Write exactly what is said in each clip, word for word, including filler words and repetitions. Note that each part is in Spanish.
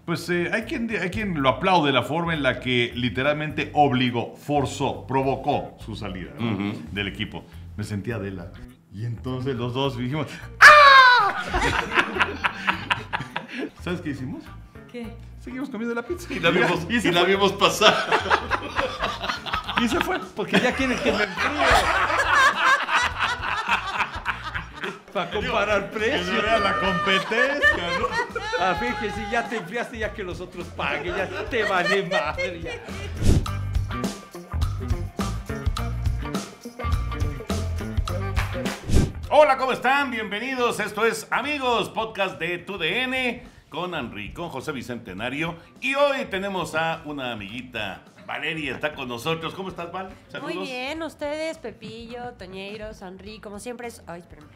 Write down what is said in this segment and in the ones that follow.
Pues eh, hay, quien, hay quien lo aplaude la forma en la que literalmente obligó, forzó, provocó su salida, ¿no? uh-huh. del equipo. Me sentía Adela. Y entonces los dos dijimos ¡ah! ¿Sabes qué hicimos? ¿Qué? Seguimos comiendo la pizza. Y la vimos, y y la vimos pasar. Y se fue. Porque ya quieren que me enfríe. Para comparar precios. Que vea la competencia, ¿no? Ah, fíjate, si ya te enfriaste, ya que los otros paguen, ya te vale madre, ya. Hola, ¿cómo están? Bienvenidos. Esto es Amigos, podcast de Tu D N con Henry, con José Bicentenario. Y hoy tenemos a una amiguita, Valeria, está con nosotros. ¿Cómo estás, Val? Saludos. Muy bien, ustedes, Pepillo, Toñeiros, Henry, como siempre es... Ay, espérame.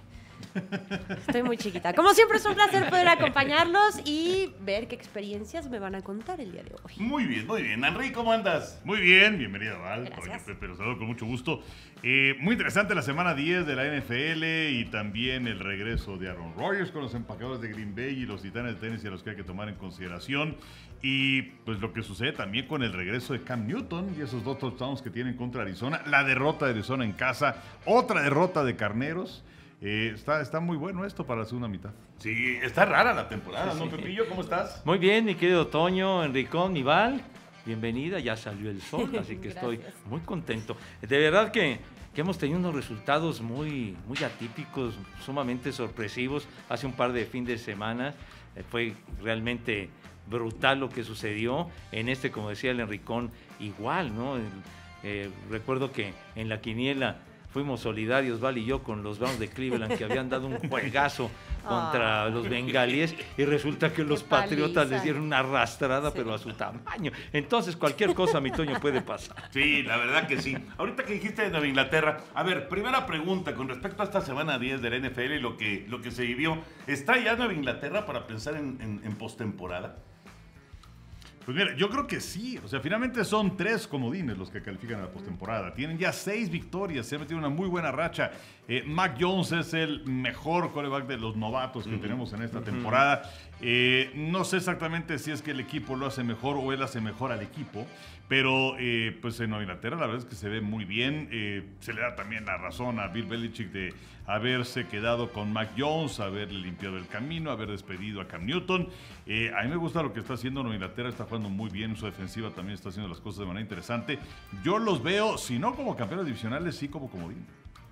Estoy muy chiquita. Como siempre es un placer poder acompañarlos y ver qué experiencias me van a contar el día de hoy. Muy bien, muy bien. Henry, ¿cómo andas? Muy bien, bienvenida, Val. Gracias. Oye, Pepe, los saludo con mucho gusto. Eh, muy interesante la semana diez de la N F L y también el regreso de Aaron Rodgers con los empacadores de Green Bay y los Titanes de Tennessee a los que hay que tomar en consideración. Y pues lo que sucede también con el regreso de Cam Newton y esos dos touchdowns que tienen contra Arizona. La derrota de Arizona en casa, otra derrota de Carneros. Eh, está, está muy bueno esto para la segunda mitad. Sí, está rara la temporada, ¿no, Pepillo? ¿Cómo estás? Muy bien, mi querido Toño, Enricón, Val. Bienvenida, ya salió el sol, así que estoy muy contento. De verdad que, que hemos tenido unos resultados muy, muy atípicos, sumamente sorpresivos. Hace un par de fines de semana eh, fue realmente brutal lo que sucedió. En este, como decía el Enricón, igual, ¿no? Eh, recuerdo que en la quiniela fuimos solidarios, Val y yo, con los Browns de Cleveland, que habían dado un juegazo contra oh. los bengalíes, y resulta que los Patriotas les dieron una arrastrada, sí. pero a su tamaño. Entonces, cualquier cosa, mi Toño, puede pasar. Sí, la verdad que sí. Ahorita que dijiste de Nueva Inglaterra, a ver, primera pregunta con respecto a esta semana diez de la N F L y lo que, lo que se vivió. ¿Está ya Nueva Inglaterra para pensar en, en, en postemporada? Pues mira, yo creo que sí. O sea, finalmente son tres comodines los que califican a la postemporada. Tienen ya seis victorias, se ha metido una muy buena racha. Eh, Mac Jones es el mejor quarterback de los novatos que uh-huh. tenemos en esta uh-huh. temporada. Eh, no sé exactamente si es que el equipo lo hace mejor o él hace mejor al equipo, pero eh, pues en Nueva Inglaterra la verdad es que se ve muy bien. Eh, se le da también la razón a Bill Belichick de haberse quedado con Mac Jones, haberle limpiado el camino, haber despedido a Cam Newton. Eh, a mí me gusta lo que está haciendo Nueva Inglaterra, está jugando muy bien, su defensiva también está haciendo las cosas de manera interesante. Yo los veo, si no como campeones divisionales, sí como comodín.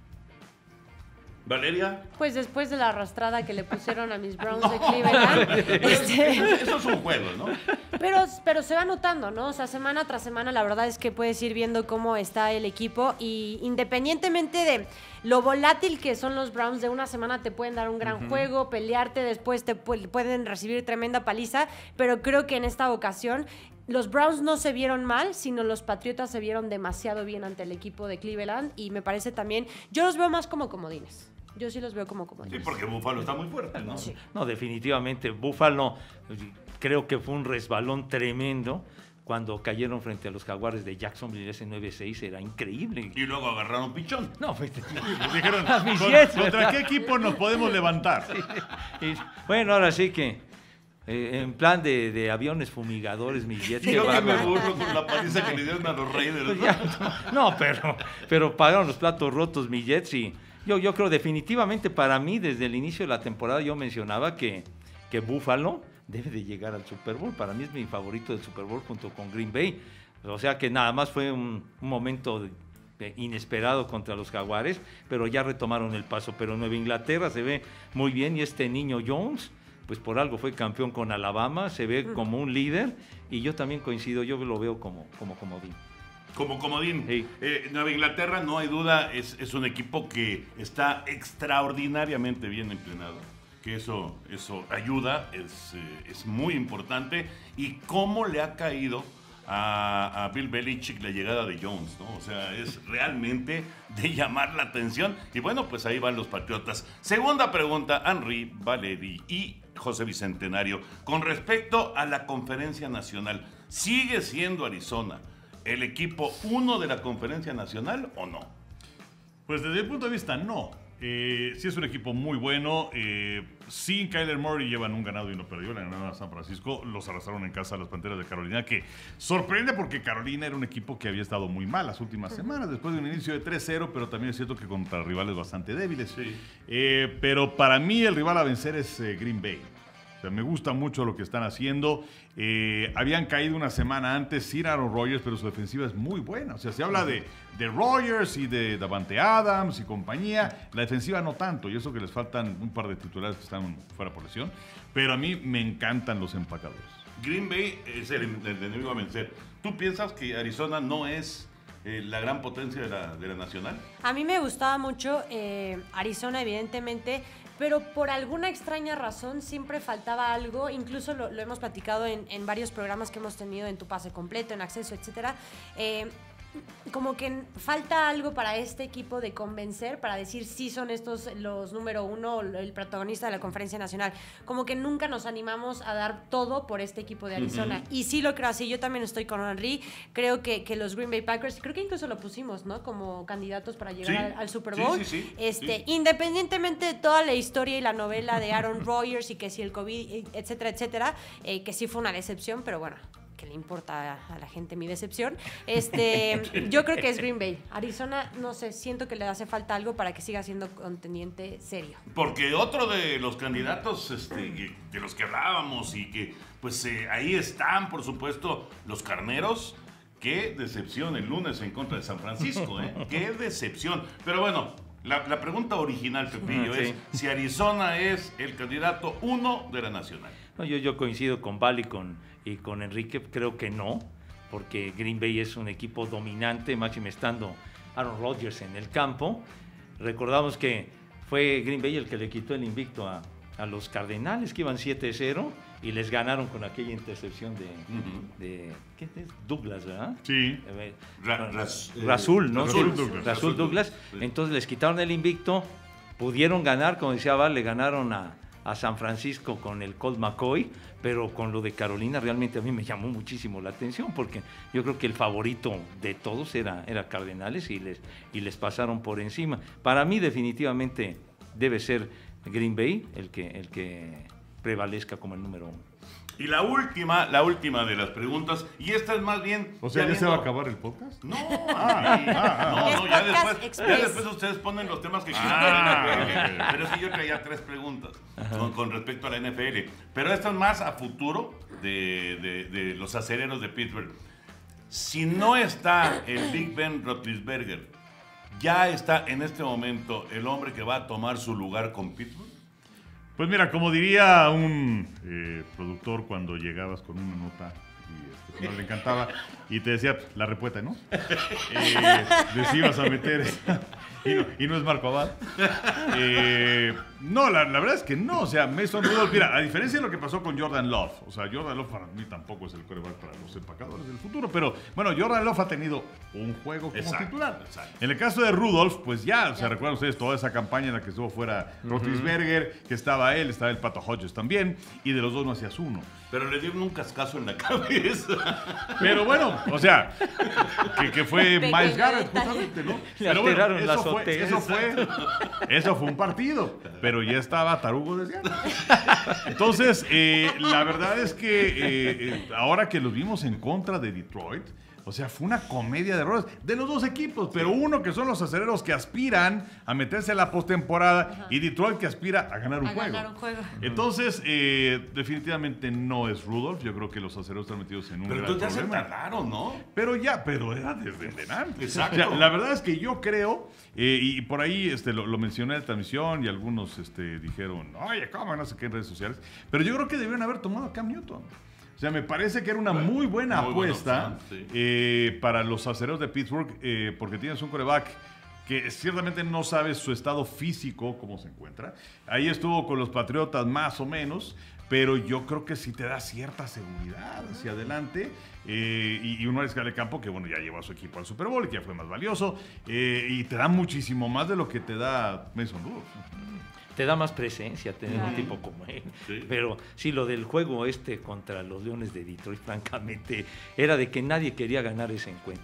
¿Valeria? Pues después de la arrastrada que le pusieron a mis Browns no. de Cleveland. este... Eso es un juego, ¿no? Pero, pero se va notando, ¿no? O sea, semana tras semana la verdad es que puedes ir viendo cómo está el equipo y independientemente de lo volátil que son los Browns, de una semana te pueden dar un gran uh-huh. juego, pelearte, después te pu- pueden recibir tremenda paliza, pero creo que en esta ocasión los Browns no se vieron mal, sino los Patriotas se vieron demasiado bien ante el equipo de Cleveland y me parece también, yo los veo más como comodines. Yo sí los veo como comodines. Sí, porque Buffalo está muy fuerte, ¿no? Sí. No, definitivamente, Buffalo creo que fue un resbalón tremendo cuando cayeron frente a los Jaguares de Jacksonville, ese nueve seis, era increíble. Y luego agarraron pichón. No, pues, dijeron, a mis ¿con, Jets, ¿contra ¿verdad? qué equipo nos podemos levantar? Sí. Y, bueno, ahora sí que eh, en plan de, de aviones fumigadores, mis Jets. Y yo que me burlo con la paliza que le dieron a los Raiders. Pues ya, no, pero, pero pagaron los platos rotos mis Jets y yo, yo creo definitivamente para mí desde el inicio de la temporada yo mencionaba que, que Buffalo debe de llegar al Super Bowl. Para mí es mi favorito del Super Bowl junto con Green Bay. O sea que nada más fue un, un momento de, de inesperado contra los Jaguares, pero ya retomaron el paso. Pero Nueva Inglaterra se ve muy bien y este niño Jones, pues por algo fue campeón con Alabama, se ve como un líder y yo también coincido, yo lo veo como, como comodín. Como comodín. Sí. Eh, Nueva Inglaterra, no hay duda, es, es un equipo que está extraordinariamente bien entrenado. Que eso, eso ayuda, es, eh, es muy importante. Y cómo le ha caído a, a Bill Belichick la llegada de Jones, ¿no? O sea, es realmente de llamar la atención. Y bueno, pues ahí van los Patriotas. Segunda pregunta, Henry, Valery y José Bicentenario. Con respecto a la Conferencia Nacional, ¿sigue siendo Arizona el equipo uno de la Conferencia Nacional o no? Pues desde el punto de vista no, Eh, sí es un equipo muy bueno. Eh, sin Kyler Murray llevan un ganado y no perdió. Le ganaron a San Francisco. Los arrastraron en casa a las Panteras de Carolina, que sorprende porque Carolina era un equipo que había estado muy mal las últimas semanas, después de un inicio de tres cero, pero también es cierto que contra rivales bastante débiles. Sí. Eh, pero para mí el rival a vencer es eh, Green Bay. O sea, me gusta mucho lo que están haciendo. Eh, habían caído una semana antes sin Aaron Rodgers, pero su defensiva es muy buena. O sea, se habla de, de Rodgers y de Davante Adams y compañía. La defensiva no tanto, y eso que les faltan un par de titulares que están fuera por lesión. Pero a mí me encantan los empacadores. Green Bay es el, el enemigo a vencer. ¿Tú piensas que Arizona no es eh, la gran potencia de la, de la nacional? A mí me gustaba mucho eh, Arizona, evidentemente, pero por alguna extraña razón siempre faltaba algo, incluso lo, lo hemos platicado en, en varios programas que hemos tenido en Tu Pase Completo, en Acceso, etcétera. Eh, como que falta algo para este equipo de convencer, para decir sí son estos los número uno, el protagonista de la conferencia nacional. Como que nunca nos animamos a dar todo por este equipo de Arizona. Uh-huh. Y sí lo creo así, yo también estoy con Henry. Creo que, que los Green Bay Packers, creo que incluso lo pusimos, ¿no? Como candidatos para llegar sí. al, al Super Bowl. Sí, sí, sí, este, sí. Independientemente de toda la historia y la novela de Aaron Rodgers y que si el COVID, etcétera, etcétera, eh, que sí fue una decepción, pero bueno, que le importa a la gente mi decepción. Este, yo creo que es Green Bay. Arizona, no sé, siento que le hace falta algo para que siga siendo contendiente serio. Porque otro de los candidatos este, que, de los que hablábamos y que pues eh, ahí están, por supuesto, los Carneros. Qué decepción el lunes en contra de San Francisco, ¿eh? Qué decepción. Pero bueno, la, la pregunta original, Pepillo, sí. es si Arizona es el candidato uno de la nacional. No, yo, yo coincido con Val y con, y con Enrique, creo que no, porque Green Bay es un equipo dominante, máximo estando Aaron Rodgers en el campo. Recordamos que fue Green Bay el que le quitó el invicto a, a los Cardenales, que iban siete cero, y les ganaron con aquella intercepción de, Uh-huh. de ¿qué es? Douglas, ¿verdad? Sí. Eh, Ra- ras- eh, Rasul, ¿no? Rasul Sí, Douglas. Rasul Douglas. Sí. Entonces les quitaron el invicto, pudieron ganar, como decía Val, le ganaron a, a San Francisco con el Colt McCoy, pero con lo de Carolina realmente a mí me llamó muchísimo la atención, porque yo creo que el favorito de todos era, era Cardenales y les, y les pasaron por encima. Para mí definitivamente debe ser Green Bay el que, el que prevalezca como el número uno. Y la última, la última de las preguntas, y esta es más bien... O sea, ¿ya viendo- se va a acabar el podcast? No, Ah, sí. ah, no, Es no, ya podcast después, express. ya después ustedes ponen los temas que quieran. Ah, Pero sí, yo traía tres preguntas con, con respecto a la N F L. Pero esta es más a futuro de, de, de los acereros de Pittsburgh. Si no está el Big Ben Roethlisberger, ¿ya está en este momento el hombre que va a tomar su lugar con Pittsburgh? Pues mira, como diría un eh, productor cuando llegabas con una nota y este, no le encantaba y te decía, la repueta, ¿no? Eh, decías a meter y no, y no es Marco Abad. Eh, no, la, la verdad es que no. O sea, Mason Rudolph, mira, a diferencia de lo que pasó con Jordan Love, o sea, Jordan Love para mí tampoco es el quarterback para los empacadores del futuro, pero bueno, Jordan Love ha tenido un juego como Exacto, titular. exacto. En el caso de Rudolph, pues ya, o sea, recuerdan ustedes toda esa campaña en la que estuvo fuera Roethlisberger, que estaba él, estaba el Pato Hodges también, y de los dos no hacías uno. Pero le dieron un cascazo en la cabeza. Pero bueno, o sea, que, que fue Pequeño Miles Garrett detalle. justamente, ¿no? Le Pero bueno, alteraron la eso fue, azotea. eso fue, eso fue un partido, pero ya estaba tarugo desde antes. Entonces, eh, la verdad es que eh, eh, ahora que los vimos en contra de Detroit, o sea, fue una comedia de errores de los dos equipos, pero uno que son los acereros que aspiran a meterse a la postemporada y Detroit que aspira a ganar un A juego. ganar un juego. Entonces, eh, definitivamente no es Rudolph. Yo creo que los acereros están metidos en un Pero gran entonces ya se problema. tardaron, ¿no? Pero ya, pero era desde delante. Exacto. O sea, la verdad es que yo creo, eh, y por ahí este, lo, lo mencioné en la transmisión y algunos este, dijeron, oye, ¿cómo? No sé qué en redes sociales. Pero yo creo que debieron haber tomado a Cam Newton. O sea, me parece que era una muy buena Muy buena apuesta opción, sí. eh, para los acereros de Pittsburgh, eh, porque tienes un quarterback que ciertamente no sabes su estado físico, cómo se encuentra. Ahí estuvo con los Patriotas más o menos, pero yo creo que sí te da cierta seguridad hacia adelante. Eh, y, y un mariscal de campo que, bueno, ya llevó a su equipo al Super Bowl y que ya fue más valioso. Eh, y te da muchísimo más de lo que te da Mason Rudolph. Te da más presencia tener Claro. un tipo como él. Sí. Pero sí, lo del juego este contra los Leones de Detroit, francamente, era de que nadie quería ganar ese encuentro.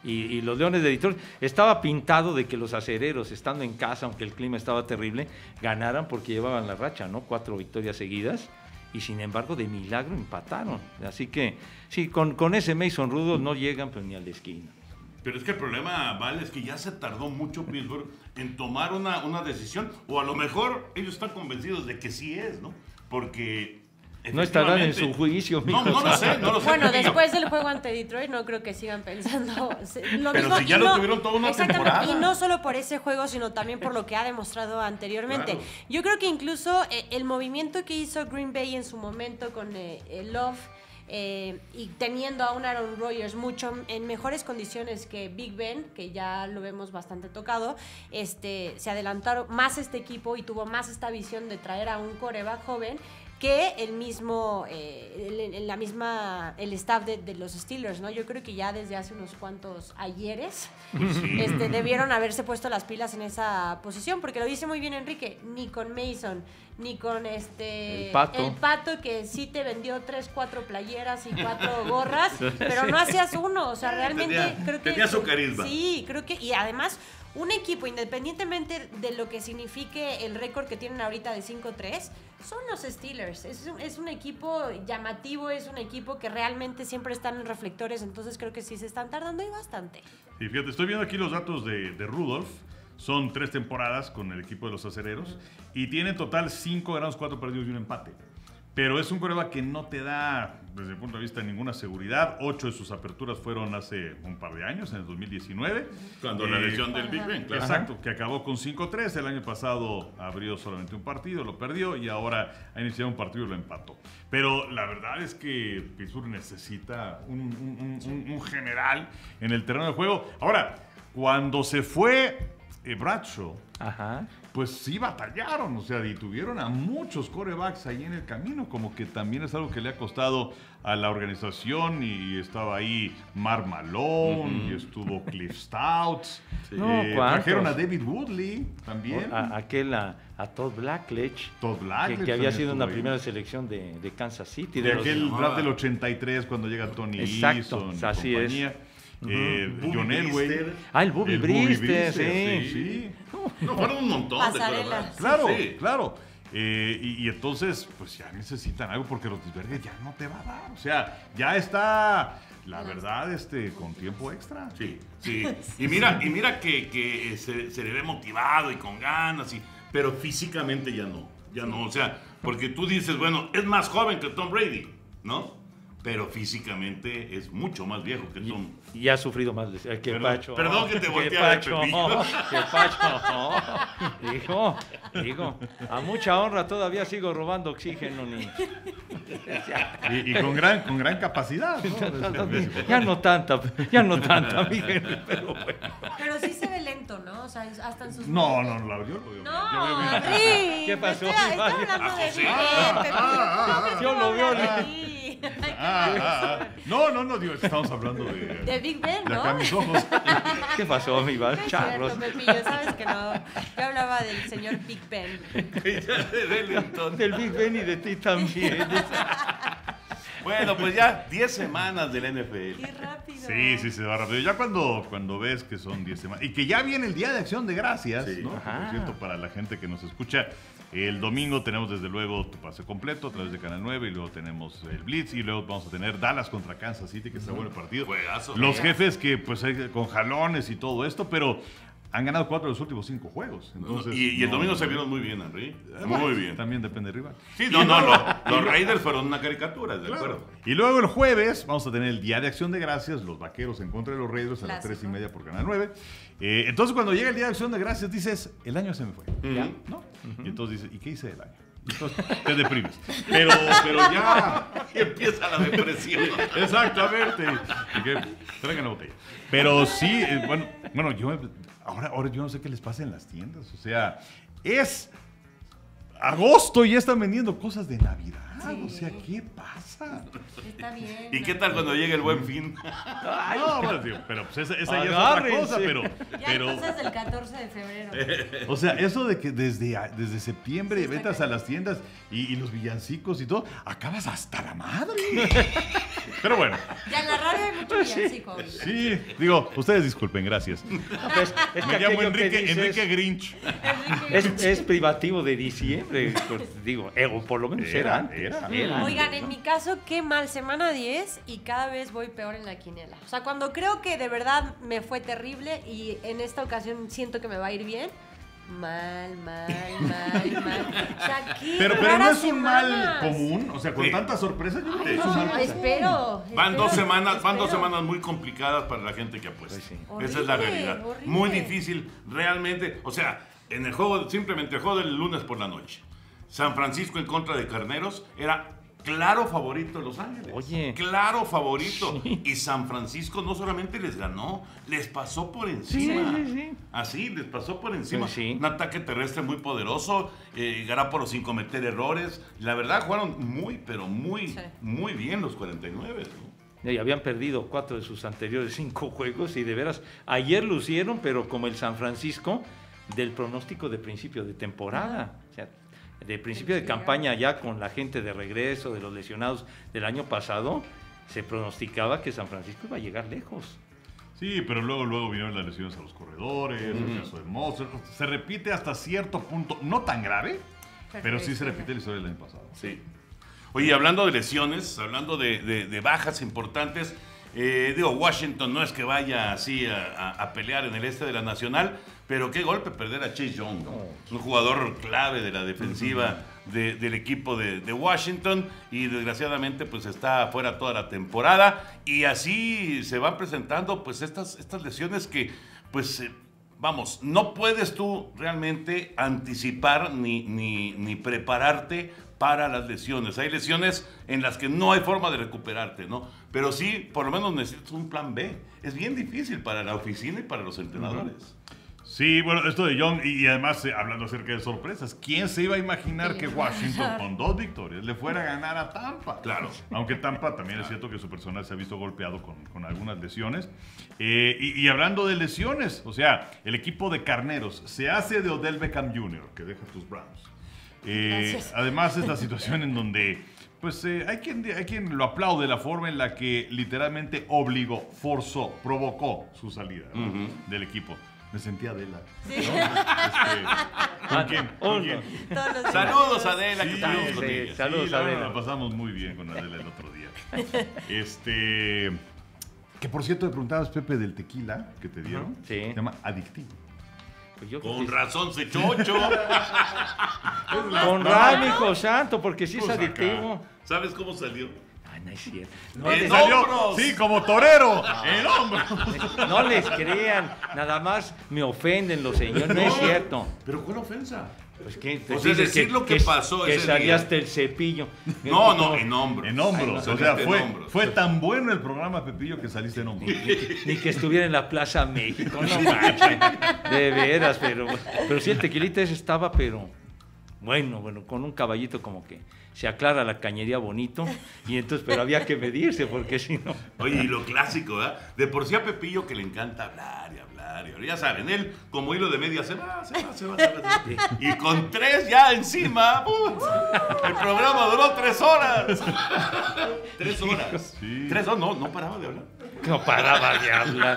Y, y los Leones de Detroit, estaba pintado de que los acereros, estando en casa, aunque el clima estaba terrible, ganaran porque llevaban la racha, ¿no? Cuatro victorias seguidas, y sin embargo, de milagro empataron. Así que, sí, con, con ese Mason Rudolph no llegan pero ni a la esquina. Pero es que el problema, Val, es que ya se tardó mucho Pittsburgh en tomar una, una decisión, o a lo mejor ellos están convencidos de que sí es, ¿no? Porque... No estarán en su juicio, No, no lo sé, no lo sé. Bueno, porque- después del juego ante Detroit no creo que sigan pensando lo Pero mismo. si ya y lo no- tuvieron toda una exactamente, temporada. Y no solo por ese juego, sino también por lo que ha demostrado anteriormente. Claro. Yo creo que incluso eh, el movimiento que hizo Green Bay en su momento con eh, eh, Love eh, y teniendo a un Aaron Rodgers mucho en mejores condiciones que Big Ben, que ya lo vemos bastante tocado, este, se adelantaron más este equipo y tuvo más esta visión de traer a un quarterback joven que el mismo, eh, el, el- la misma, el staff de, de los Steelers, ¿no? Yo creo que ya desde hace unos cuantos ayeres este, debieron haberse puesto las pilas en esa posición, porque lo dice muy bien Enrique, ni con Mason, ni con este El Pato. el Pato, que sí te vendió tres, cuatro playeras y cuatro gorras, pero no hacías uno, o sea, realmente Tenía- creo que... tenía su carisma. Sí, creo que, y además... Un equipo, independientemente de lo que signifique el récord que tienen ahorita de cinco tres, son los Steelers. Es un, es un equipo llamativo, es un equipo que realmente siempre están en reflectores, entonces creo que sí se están tardando y bastante. Sí, fíjate, estoy viendo aquí los datos de, de Rudolph. Son tres temporadas con el equipo de los acereros y tiene en total cinco ganados, cuatro perdidos y un empate. Pero es un quarterback que no te da, desde mi punto de vista, ninguna seguridad. Ocho de sus aperturas fueron hace un par de años, en el dos mil diecinueve. Cuando la Eh, lesión del Big Ben, claro. Exacto, que acabó con cinco tres. El año pasado abrió solamente un partido, lo perdió y ahora ha iniciado un partido y lo empató. Pero la verdad es que Pittsburgh necesita un, un- un- un general en el terreno de juego. Ahora, cuando se fue eh, Bradshaw, Ajá. pues sí batallaron, o sea, y tuvieron a muchos quarterbacks ahí en el camino, como que también es algo que le ha costado a la organización, y estaba ahí Mark Malone, y estuvo Cliff Stouts, No, eh, ¿cuántos? trajeron a David Woodley también, A, aquel, a, a Todd Blackledge, Todd que, Blackledge que había también sido estuvo una ahí. primera selección de, de Kansas City. de los- aquel Ah. draft del ochenta y tres cuando llega Tony Exacto, Eason y así es. compañía. Eh, Bobby John Elway, Brister. Ah, el Bobby el Bobby Brister, Brister, sí. sí. No, fueron un montón de Pasarela. quarterbacks. Claro, Sí. claro. Eh, y, y entonces, pues ya necesitan algo porque Roethlisberger ya no te va a dar. O sea, ya está, la verdad, este, con tiempo extra. Sí, sí. Y mira, y mira que, que se, se le ve motivado y con ganas, y, pero físicamente ya no. Ya no, o sea, porque tú dices, bueno, es más joven que Tom Brady, ¿no? Pero físicamente es mucho más viejo que Tom. Y ha sufrido más de- que Perdón, Pacho. perdón que te Que volteé a ver, Pacho, Pepillo. que Pacho. Dijo, dijo, a mucha honra todavía sigo robando oxígeno. Ni... Y, y con, gran, con gran capacidad, ¿no? Ya no tanta, ya no tanta, mi Henry, pero bueno. Pero sí se ve lento, ¿no? O sea, hasta en sus... No, no, no, yo lo veo bien. Yo veo No, bien. Henry. ¿Qué pasó? Estoy, estoy Vaya. hablando de Ah, Big José. Ben, Pepillo. Yo lo veo, hablar le- de ti. Ah, ah, ah. No, no, no, digo, estamos hablando de... De Big Ben, de ¿no? acá mis ojos. ¿Qué pasó, mi Val? No es Charros. cierto, Pepillo, sabes que no. Yo hablaba del señor Big Ben. Ya de él, entonces. Del Big Ben y de ti también. Bueno, pues ya diez semanas del N F L. Qué rápido. Sí, sí, se va rápido. Ya cuando, cuando ves que son diez semanas. Y que ya viene el Día de Acción de Gracias, Sí. ¿no? Que, Ajá. por cierto, para la gente que nos escucha, el domingo tenemos desde luego tu pase completo a través de Canal nueve, y luego tenemos el Blitz, y luego vamos a tener Dallas contra Kansas City, que está bueno el partido. Juegazo. Los jefes que, pues, hay- con jalones y todo esto, pero han ganado cuatro de los últimos cinco juegos. Entonces, y, y el no- domingo se vieron muy bien, Henry. Bueno, Muy bien. También depende de rival. Sí, no, no, lo- los Raiders fueron una caricatura, de Claro. acuerdo. Y luego el jueves vamos a tener el Día de Acción de Gracias, los Vaqueros en contra de los Raiders a las Clásico. tres y media por Canal nueve. Eh, entonces cuando llega el Día de Acción de Gracias dices, el año se me fue, ¿ya? ¿No? Y entonces dices, ¿y qué hice del año? Y entonces te deprimes. Pero, pero ya... Y empieza la depresión. Exactamente. Y que traigan la botella. Pero sí, eh, bueno, bueno, yo me- ahora, ahora yo no sé qué les pasa en las tiendas. O sea, es agosto y ya están vendiendo cosas de Navidad. Sí. O sea, ¿qué pasa? Está bien. ¿Y qué tal cuando llega el buen fin? No, bueno, tío, pero pues esa, esa ya es Agárrense. otra cosa, pero, Ya pero hay cosas del catorce de febrero. o sea, eso de que desde, a- desde septiembre Sí, está ventas a cañón. las tiendas y, y los villancicos y todo, acabas hasta la madre. Pero bueno. Ya en la radio hay mucho villancico. Sí, digo, ustedes disculpen, gracias. Pues, es Me que llamo aquello que Enrique, dices Enrique Grinch. es, es privativo de diciembre, pues, digo, eh, o por lo menos Era, era antes. era. Era antes, Oigan, en ¿no? mi caso, qué mal, semana diez y cada vez voy peor en la quiniela. O sea, cuando creo que de verdad me fue terrible y en esta ocasión siento que me va a ir bien, mal, mal, mal, mal. O sea, qué Pero, pero no raras es un mal semanas. común, o sea, con Sí. tantas sorpresas, yo creo que Ay, es un mal no, común. espero. Van espero, dos semanas, van dos espero. semanas muy complicadas para la gente que apuesta. Pues sí. Esa es la Horrible, realidad. horrible. Muy difícil, realmente. O sea, en el juego, simplemente el juego del lunes por la noche. San Francisco en contra de Carneros era claro favorito de Los Ángeles. Oye. Claro favorito. Sí. Y San Francisco no solamente les ganó, les pasó por encima. Sí, sí, sí. Así, les pasó por encima. Pues sí. Un ataque terrestre muy poderoso, eh, Garoppolo sin cometer errores. La verdad, jugaron muy, pero muy, Sí. muy bien los cuarenta y nueve, ¿no? Y habían perdido cuatro de sus anteriores cinco juegos y de veras, ayer lucieron, pero como el San Francisco del pronóstico de principio de temporada. O sea, de principio de campaña ya con la gente de regreso, de los lesionados del año pasado, se pronosticaba que San Francisco iba a llegar lejos. Sí, pero luego, luego vinieron las lesiones a los corredores, el caso de Monster. Se repite hasta cierto punto, no tan grave, pero sí se repite la historia del año pasado. Sí. Oye, hablando de lesiones, hablando de, de- de bajas importantes, eh, digo, Washington no es que vaya así a, a- a pelear en el este de la Nacional, pero qué golpe perder a Chase Young, ¿no? Un jugador clave de la defensiva de- del equipo de, de Washington y desgraciadamente pues está fuera toda la temporada y así se van presentando pues estas, estas lesiones que pues... eh, Vamos, no puedes tú realmente anticipar ni, ni, ni prepararte para las lesiones. Hay lesiones en las que no hay forma de recuperarte, ¿no? Pero sí, por lo menos necesitas un plan B. Es bien difícil para la oficina y para los entrenadores. Sí, bueno, esto de Young, y, y además eh, hablando acerca de sorpresas, ¿quién se iba a imaginar que Washington con dos victorias le fuera a ganar a Tampa? Claro. Aunque Tampa también es cierto que su personal se ha visto golpeado con, con algunas lesiones. Eh, y, y hablando de lesiones, o sea, el equipo de Carneros se hace de Odell Beckham junior, que deja tus Browns. Eh, Gracias. además es la situación en donde pues eh, hay, quien, hay quien lo aplaude la forma en la que literalmente obligó, forzó, provocó su salida, ¿no? Ujú. del equipo. Me sentía Adela. Sí. ¿no? Este, ¿Con quién? ¿Con Uno. quién? Todos los Saludos, días. Adela, que Sí, estamos sí, con ella. Saludos, la verdad, Adela. la pasamos muy bien con Adela el otro día. Este, que por cierto, me preguntabas, Pepe, del tequila que te dieron. Sí. Se llama adictivo. Pues yo Con creo que- razón se chocho. Con razón, hijo santo, porque sí es Pues acá. adictivo. ¿Sabes cómo salió? Ay, no es cierto. No, En les, Salió, hombros. sí, como torero, en hombros. no les crean, nada más me ofenden los señores, no es cierto. ¿Pero cuál ofensa? Pues que, O sea, decir lo que pasó que ese salía día. hasta el cepillo. No, no, en hombros. En hombros. Ay, no, o sea, saliste en fue, hombros. fue tan bueno el programa, Pepillo, que saliste en hombros. Ni que estuviera en la Plaza México, no manches. De veras, pero, pero sí, el tequilita ese estaba, pero bueno, bueno, con un caballito como que se aclara la cañería bonito, y entonces, pero había que medirse, porque si no. Oye, y lo clásico, ¿verdad? De por sí a Pepillo que le encanta hablar y hablar y hablar. Ya saben, él como hilo de media se va, se va, se va, se va. se va. Y con tres ya encima, ¡pum! El programa duró tres horas. Tres horas. Sí. Tres horas, no, no paraba de hablar. No paraba de hablar.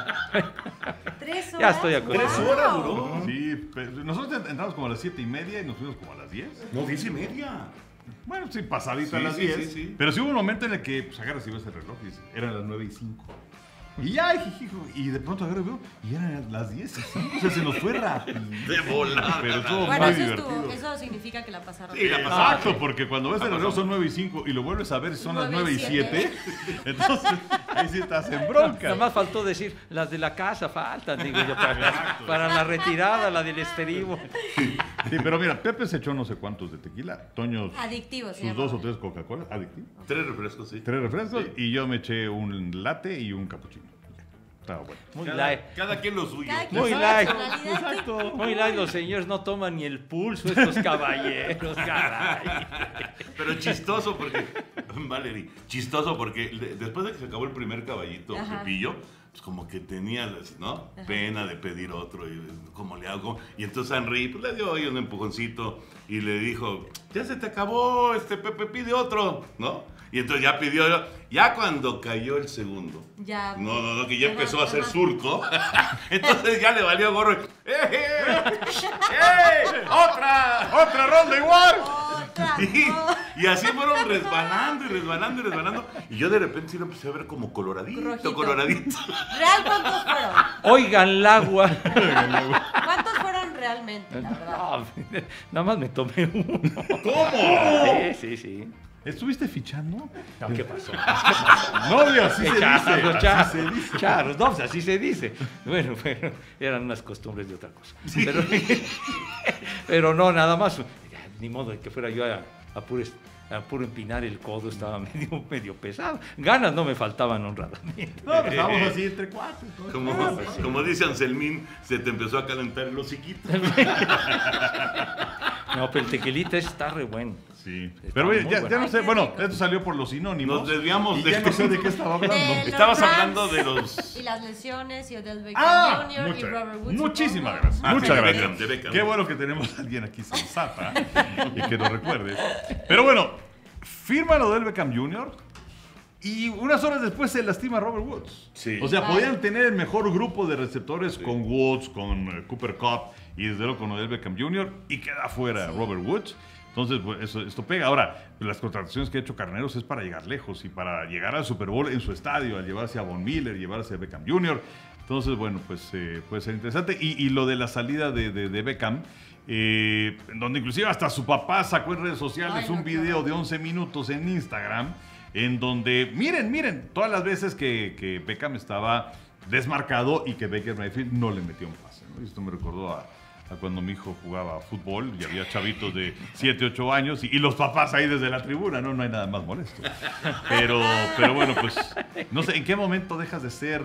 Tres horas. Ya estoy acostumbrado. Tres horas duró. Sí, pero nosotros entramos como a las siete y media y nos fuimos como a las diez. No, diez y media. Bueno, sí, pasadita a Sí, las sí, diez. sí, sí. Pero sí hubo un momento en el que pues, agarras y ves el reloj y dices, eran las nueve y cinco. Y ya, jijijo, y de pronto agarro y veo, y eran las diez y cinco. O sea, se nos fue rápido. De volar. Pero estuvo Bueno, muy eso, divertido. estuvo, eso significa que la pasaron. Sí, la bien. pasaron. Exacto, porque cuando ves el reloj son nueve y cinco y lo vuelves a ver son las nueve y siete. Entonces, ahí sí estás en bronca. Nada más faltó decir, las de la casa faltan, digo yo, para, para la retirada, la del estribo. Sí, pero mira, Pepe se echó no sé cuántos de tequila. Toño, Adictivo, se sus llama. dos o tres Coca-Cola, adictivo. Tres refrescos, sí. Tres refrescos Sí. y yo me eché un latte y un cappuccino. Estaba bueno. Muy Cada, light. cada quien lo suyo. Cada quien Muy su light. personalidad. Exacto. Muy light, los señores no toman ni el pulso, estos caballeros, caray. Pero chistoso porque, Valerie, chistoso porque de- después de que se acabó el primer caballito, Ajá. Pepillo, pues como que tenía, ¿no? Pena de pedir otro y cómo le hago. Y entonces Henry pues, le dio ahí un empujoncito y le dijo, ya se te acabó, este Pepe, pide otro, ¿no? Y entonces ya pidió, ya cuando cayó el segundo. Ya. No, no, no, que ya Ajá, empezó a hacer ajá. surco. Entonces ya le valió gorro. ¡Eh, eh! ¡Eh! ¡Otra! ¡Otra ronda igual! Otra, Y, no. y así fueron resbalando y resbalando y resbalando. Y yo de repente sí lo empecé a ver como coloradito, Rojito. coloradito. ¿Real cuántos fueron? Oigan el agua. ¿Cuántos fueron realmente, la verdad? No, nada más me tomé uno. ¿Cómo? Sí, sí, sí. ¿Estuviste fichando? No, ¿qué pasó? Novio, así se dice. Charros, Así charros, se dice. charros, no, pues así se dice. Bueno, pero eran unas costumbres de otra cosa. Pero, pero no, nada más. Ni modo de que fuera yo a, a, puro, a puro empinar el codo, estaba medio, medio pesado. Ganas no me faltaban honradamente. No, pues estábamos así entre cuatro. ¿no? Como, como dice Anselmín, se te empezó a calentar el hociquito. No, pero el tequilita está re bueno. Sí. Está Pero oye, muy ya, bueno. ya no sé, bueno, esto salió por los sinónimos. Nos desviamos y de- ya no sé de qué estaba hablando. De los Estabas Rams hablando de los... Y las lesiones, y Odell Beckham Ah, junior y mucha- Robert Woods. muchísimas supongo. gracias. Ah, Muchas sí, de gracias. Beckham, de Beckham. Qué bueno que tenemos a alguien aquí sensata y que nos recuerde. Pero bueno, firma lo del Beckham junior y unas horas después se lastima Robert Woods. Sí. O sea, Ay. podían tener el mejor grupo de receptores con Woods, con eh, Cooper Kupp y desde luego con Odell Beckham junior y queda fuera Robert Woods. Entonces, pues, eso, esto pega. Ahora, las contrataciones que ha hecho Carneros es para llegar lejos y para llegar al Super Bowl en su estadio, al llevarse a Von Miller, llevarse a Beckham junior Entonces, bueno, pues eh, puede ser interesante. Y, y lo de la salida de, de, de Beckham, eh, donde inclusive hasta su papá sacó en redes sociales Ay, no, un qué video horror. de once minutos en Instagram, en donde, miren, miren, todas las veces que, que Beckham estaba desmarcado y que Baker Mayfield no le metió un pase, ¿no? Y esto me recordó a, a cuando mi hijo jugaba fútbol y había chavitos de siete, ocho años y, y los papás ahí desde la tribuna, ¿no? No hay nada más molesto. Pero, pero bueno, pues, no sé, ¿en qué momento dejas de ser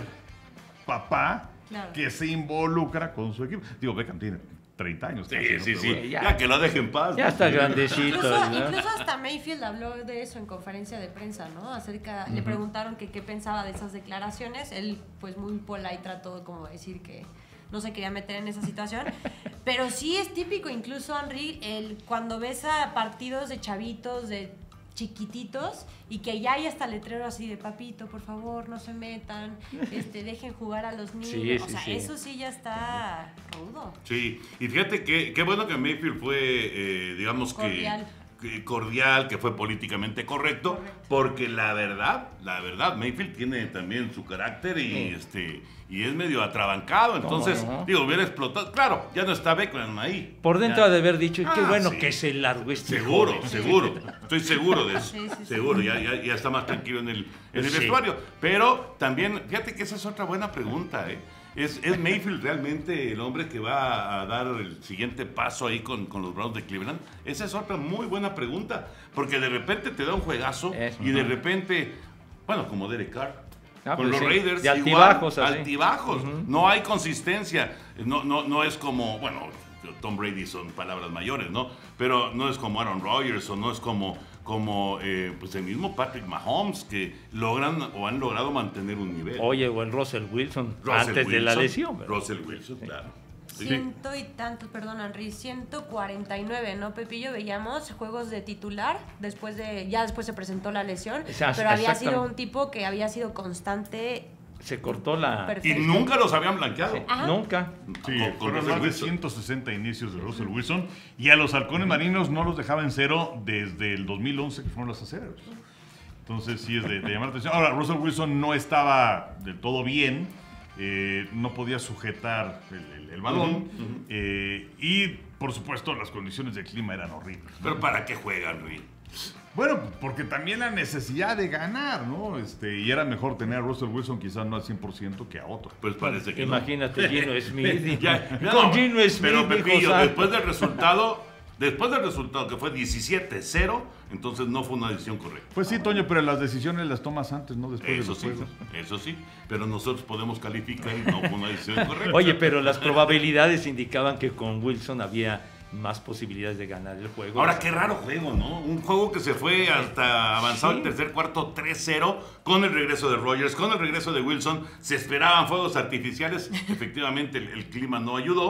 papá Claro. que se involucra con su equipo? Digo, Beckham tiene treinta años. Sí, casi, ¿no? sí, Pero sí. bueno. ya. Ya que lo deje en paz. Ya está grandecito. Incluso, ¿no? incluso hasta Mayfield habló de eso en conferencia de prensa, ¿no? Acerca, le preguntaron que qué pensaba de esas declaraciones. Él, pues muy polite, trató de como decir que no se quería meter en esa situación. Pero sí es típico, incluso Henry, el, cuando ves a partidos de chavitos, de chiquititos, y que ya hay hasta letrero así de papito, por favor, no se metan, este, dejen jugar a los niños. Sí, o sí, sea, sí. eso sí ya está rudo. Sí, y fíjate que qué bueno que Mayfield fue, eh, digamos Cordial. que, que cordial, que fue políticamente correcto, Correcto. porque la verdad, la verdad, Mayfield tiene también su carácter y Sí. este y es medio atrabancado, entonces, no? digo, hubiera explotado. Claro, ya no está Beckham ahí. Por dentro Ya. ha de haber dicho, qué Ah, bueno sí. que se largó este Seguro, joven. seguro. Estoy seguro de eso. Sí, sí, sí. Seguro, ya, ya, ya está más tranquilo en el, en el Sí. vestuario. Pero también, fíjate que esa es otra buena pregunta, ¿eh? ¿Es, ¿Es Mayfield realmente el hombre que va a dar el siguiente paso ahí con, con los Browns de Cleveland? Esa es otra muy buena pregunta. Porque de repente te da un juegazo Es, y de ujú. repente, bueno, como Derek Carr. Ah, con pues los sí, Raiders, de igual, altibajos, así. altibajos. Ujú. No hay consistencia. No, no, no es como, bueno, Tom Brady son palabras mayores, ¿no? Pero no es como Aaron Rodgers o no es como, como eh, pues el mismo Patrick Mahomes que logran o han logrado mantener un nivel. Oye, o el Russell Wilson, Russell antes de la Wilson, lesión. ¿verdad? Russell Wilson, claro. Sí. Ciento y tantos, perdón, Henry, ciento cuarenta y nueve, ¿no, Pepillo? Veíamos juegos de titular, después de, ya después se presentó la lesión, O sea, pero había sido exactamente. un tipo que había sido constante. Se cortó la... Y Perfecto. nunca los habían blanqueado. Ajá. Nunca. Sí, Con- con fueron Russell más de Wilson. ciento sesenta inicios de Russell Wilson y a los halcones marinos no los dejaba en cero desde el dos mil once que fueron las aceras. Entonces sí es de, de llamar la atención. Ahora, Russell Wilson no estaba del todo bien, eh, no podía sujetar el, el- el balón Ujú, ujú. eh, y por supuesto las condiciones del clima eran horribles. Pero ¿para qué juegan, Luis? Bueno, porque también la necesidad de ganar, ¿no? Este, y era mejor tener a Russell Wilson quizás no al cien por ciento que a otro. Pues parece que Imagínate Gino Smith. Ya, ya Con no, Gino Smith, pero hijo Pepillo, santo. después del resultado, después del resultado que fue diecisiete cero, entonces no fue una decisión correcta. Pues sí, Toño, pero las decisiones las tomas antes, no después de Eso los sí, juegos. eso sí, pero nosotros podemos calificar y no fue una decisión correcta. Oye, pero las probabilidades indicaban que con Wilson había más posibilidades de ganar el juego. Ahora, qué raro juego, ¿no? Un juego que se fue hasta avanzado Sí. el tercer cuarto tres cero con el regreso de Rodgers, con el regreso de Wilson. Se esperaban fuegos artificiales. Efectivamente, el, el clima no ayudó,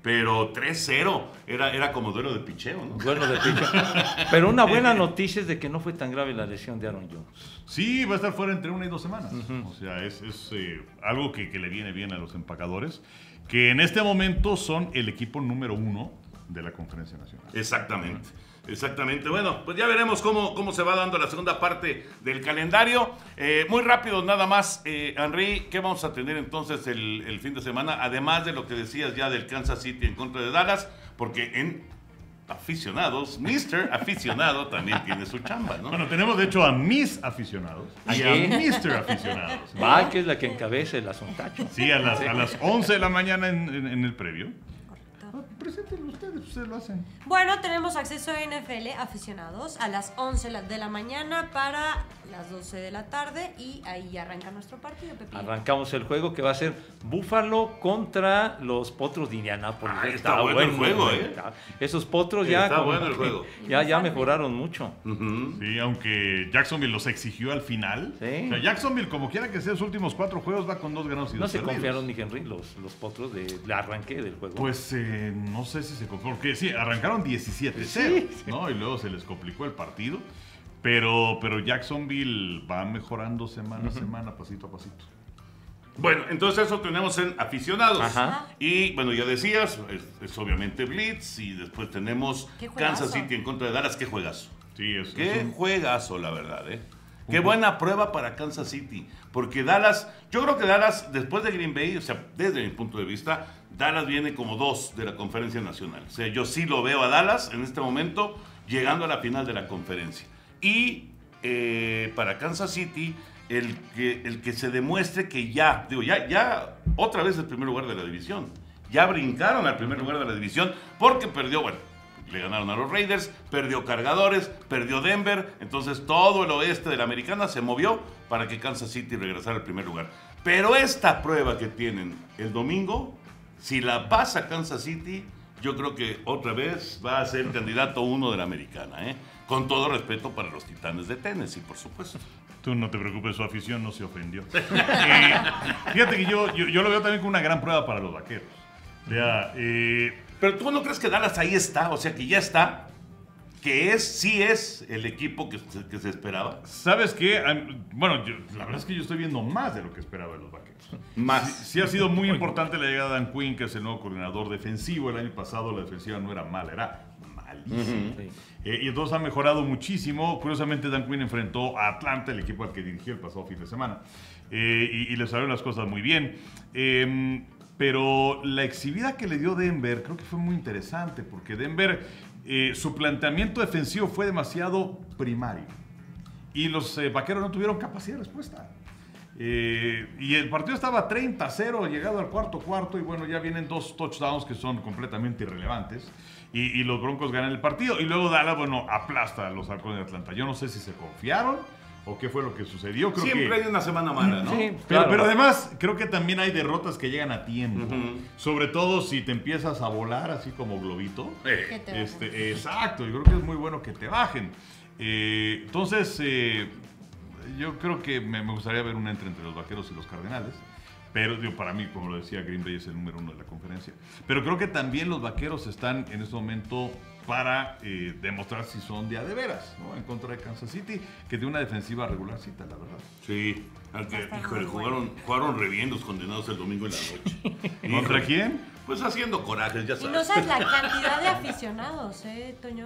pero tres cero era, era como duelo de picheo, ¿no? Duelo de picheo. Pero una buena noticia es de que no fue tan grave la lesión de Aaron Jones. Sí, va a estar fuera entre una y dos semanas. Uh-huh. O sea, es, es eh, algo que, que le viene bien a los empacadores, que en este momento son el equipo número uno de la Conferencia Nacional. Exactamente. Exactamente. Bueno, pues ya veremos cómo, cómo se va dando la segunda parte del calendario. Eh, muy rápido, nada más, eh, Henry, ¿qué vamos a tener entonces el, el fin de semana? Además de lo que decías ya del Kansas City en contra de Dallas, porque en aficionados, mister Aficionado también tiene su chamba, ¿no? Bueno, tenemos de hecho a mis aficionados y ¿Sí? a mister Aficionados, ¿no? Va, que es la que encabece el asuntacho. Sí, a las, a las once de la mañana en, en, en el previo. Preséntenlo ustedes, ustedes lo hacen. Bueno, tenemos acceso a N F L aficionados a las once de la mañana para las doce de la tarde y ahí arranca nuestro partido, Pepín. Arrancamos el juego que va a ser Búfalo contra los Potros de Indianápolis. Ah, está, está bueno, bueno el juego, ¿eh? Esos Potros sí, ya, está bueno el juego. ya, ya mejoraron mucho. Uh-huh. Sí, aunque Jacksonville los exigió al final. Sí. O sea, Jacksonville, como quiera que sea, sus últimos cuatro juegos va con dos ganados y no dos se perdidos. confiaron ni Henry, los, los Potros de, de arranque del juego. Pues eh, no sé si se confiaron, porque sí, arrancaron diecisiete cero, sí, sí. ¿no? Y luego se les complicó el partido. Pero, pero Jacksonville va mejorando semana a uh-huh. semana, pasito a pasito. Bueno, entonces eso tenemos en aficionados. Ajá. Y bueno, ya decías, es, es obviamente Blitz. Y después tenemos Kansas City en contra de Dallas. ¿Qué juegazo? Sí, es, Qué es un... juegazo, la verdad, ¿eh? Qué buena prueba para Kansas City. Porque Dallas, yo creo que Dallas, después de Green Bay, o sea, desde mi punto de vista, Dallas viene como dos de la Conferencia Nacional. O sea, yo sí lo veo a Dallas en este momento llegando a la final de la conferencia. Y eh, para Kansas City, el que, el que se demuestre que ya, digo, ya, ya otra vez el primer lugar de la división. Ya brincaron al primer lugar de la división porque perdió, bueno, le ganaron a los Raiders, perdió Cargadores, perdió Denver. Entonces todo el oeste de la Americana se movió para que Kansas City regresara al primer lugar. Pero esta prueba que tienen el domingo, si la pasa Kansas City, yo creo que otra vez va a ser candidato uno de la Americana, ¿eh? Con todo respeto para los Titanes de Tennessee, por supuesto. Tú no te preocupes, su afición no se ofendió. eh, fíjate que yo, yo, yo lo veo también como una gran prueba para los Vaqueros. O sea, eh, pero tú no crees que Dallas ahí está, o sea que ya está, que es, sí es el equipo que se, que se esperaba. ¿Sabes qué? Bueno, yo, la verdad es que yo estoy viendo más de lo que esperaba de los Vaqueros. Más. Sí, sí ha sido muy importante la llegada de Dan Quinn, que es el nuevo coordinador defensivo. El año pasado la defensiva no era mala, era malísima. Uh-huh. eh, y entonces ha mejorado muchísimo. Curiosamente, Dan Quinn enfrentó a Atlanta, el equipo al que dirigió el pasado fin de semana. Eh, y, y le salieron las cosas muy bien. Eh, pero la exhibida que le dio Denver creo que fue muy interesante, porque Denver, eh, su planteamiento defensivo fue demasiado primario. Y los eh, Vaqueros no tuvieron capacidad de respuesta. Eh, y el partido estaba treinta a cero, llegado al cuarto cuarto, y bueno, ya vienen dos touchdowns que son completamente irrelevantes. Y, y los Broncos ganan el partido. Y luego Dallas, bueno, aplasta a los Halcones de Atlanta. Yo no sé si se confiaron o qué fue lo que sucedió. Creo Siempre que... hay una semana mala, ¿no? Sí, pero, claro. pero además, creo que también hay derrotas que llegan a tiempo. Uh-huh. Sobre todo si te empiezas a volar así como globito. Eh. Este, exacto, yo creo que es muy bueno que te bajen. Eh, entonces, eh, yo creo que me, me gustaría ver un entre entre los Vaqueros y los Cardenales. Pero digo, para mí, como lo decía, Green Bay es el número uno de la conferencia. Pero creo que también los Vaqueros están en este momento para eh, demostrar si son de a de veras, ¿no? En contra de Kansas City, que tiene una defensiva regularcita, la verdad. Sí, aunque, híjole, jugaron, jugaron re bien los condenados el domingo en la noche. ¿Contra quién? Pues haciendo corajes, ya sabes. Y no sabes la cantidad de aficionados, ¿eh, Toño?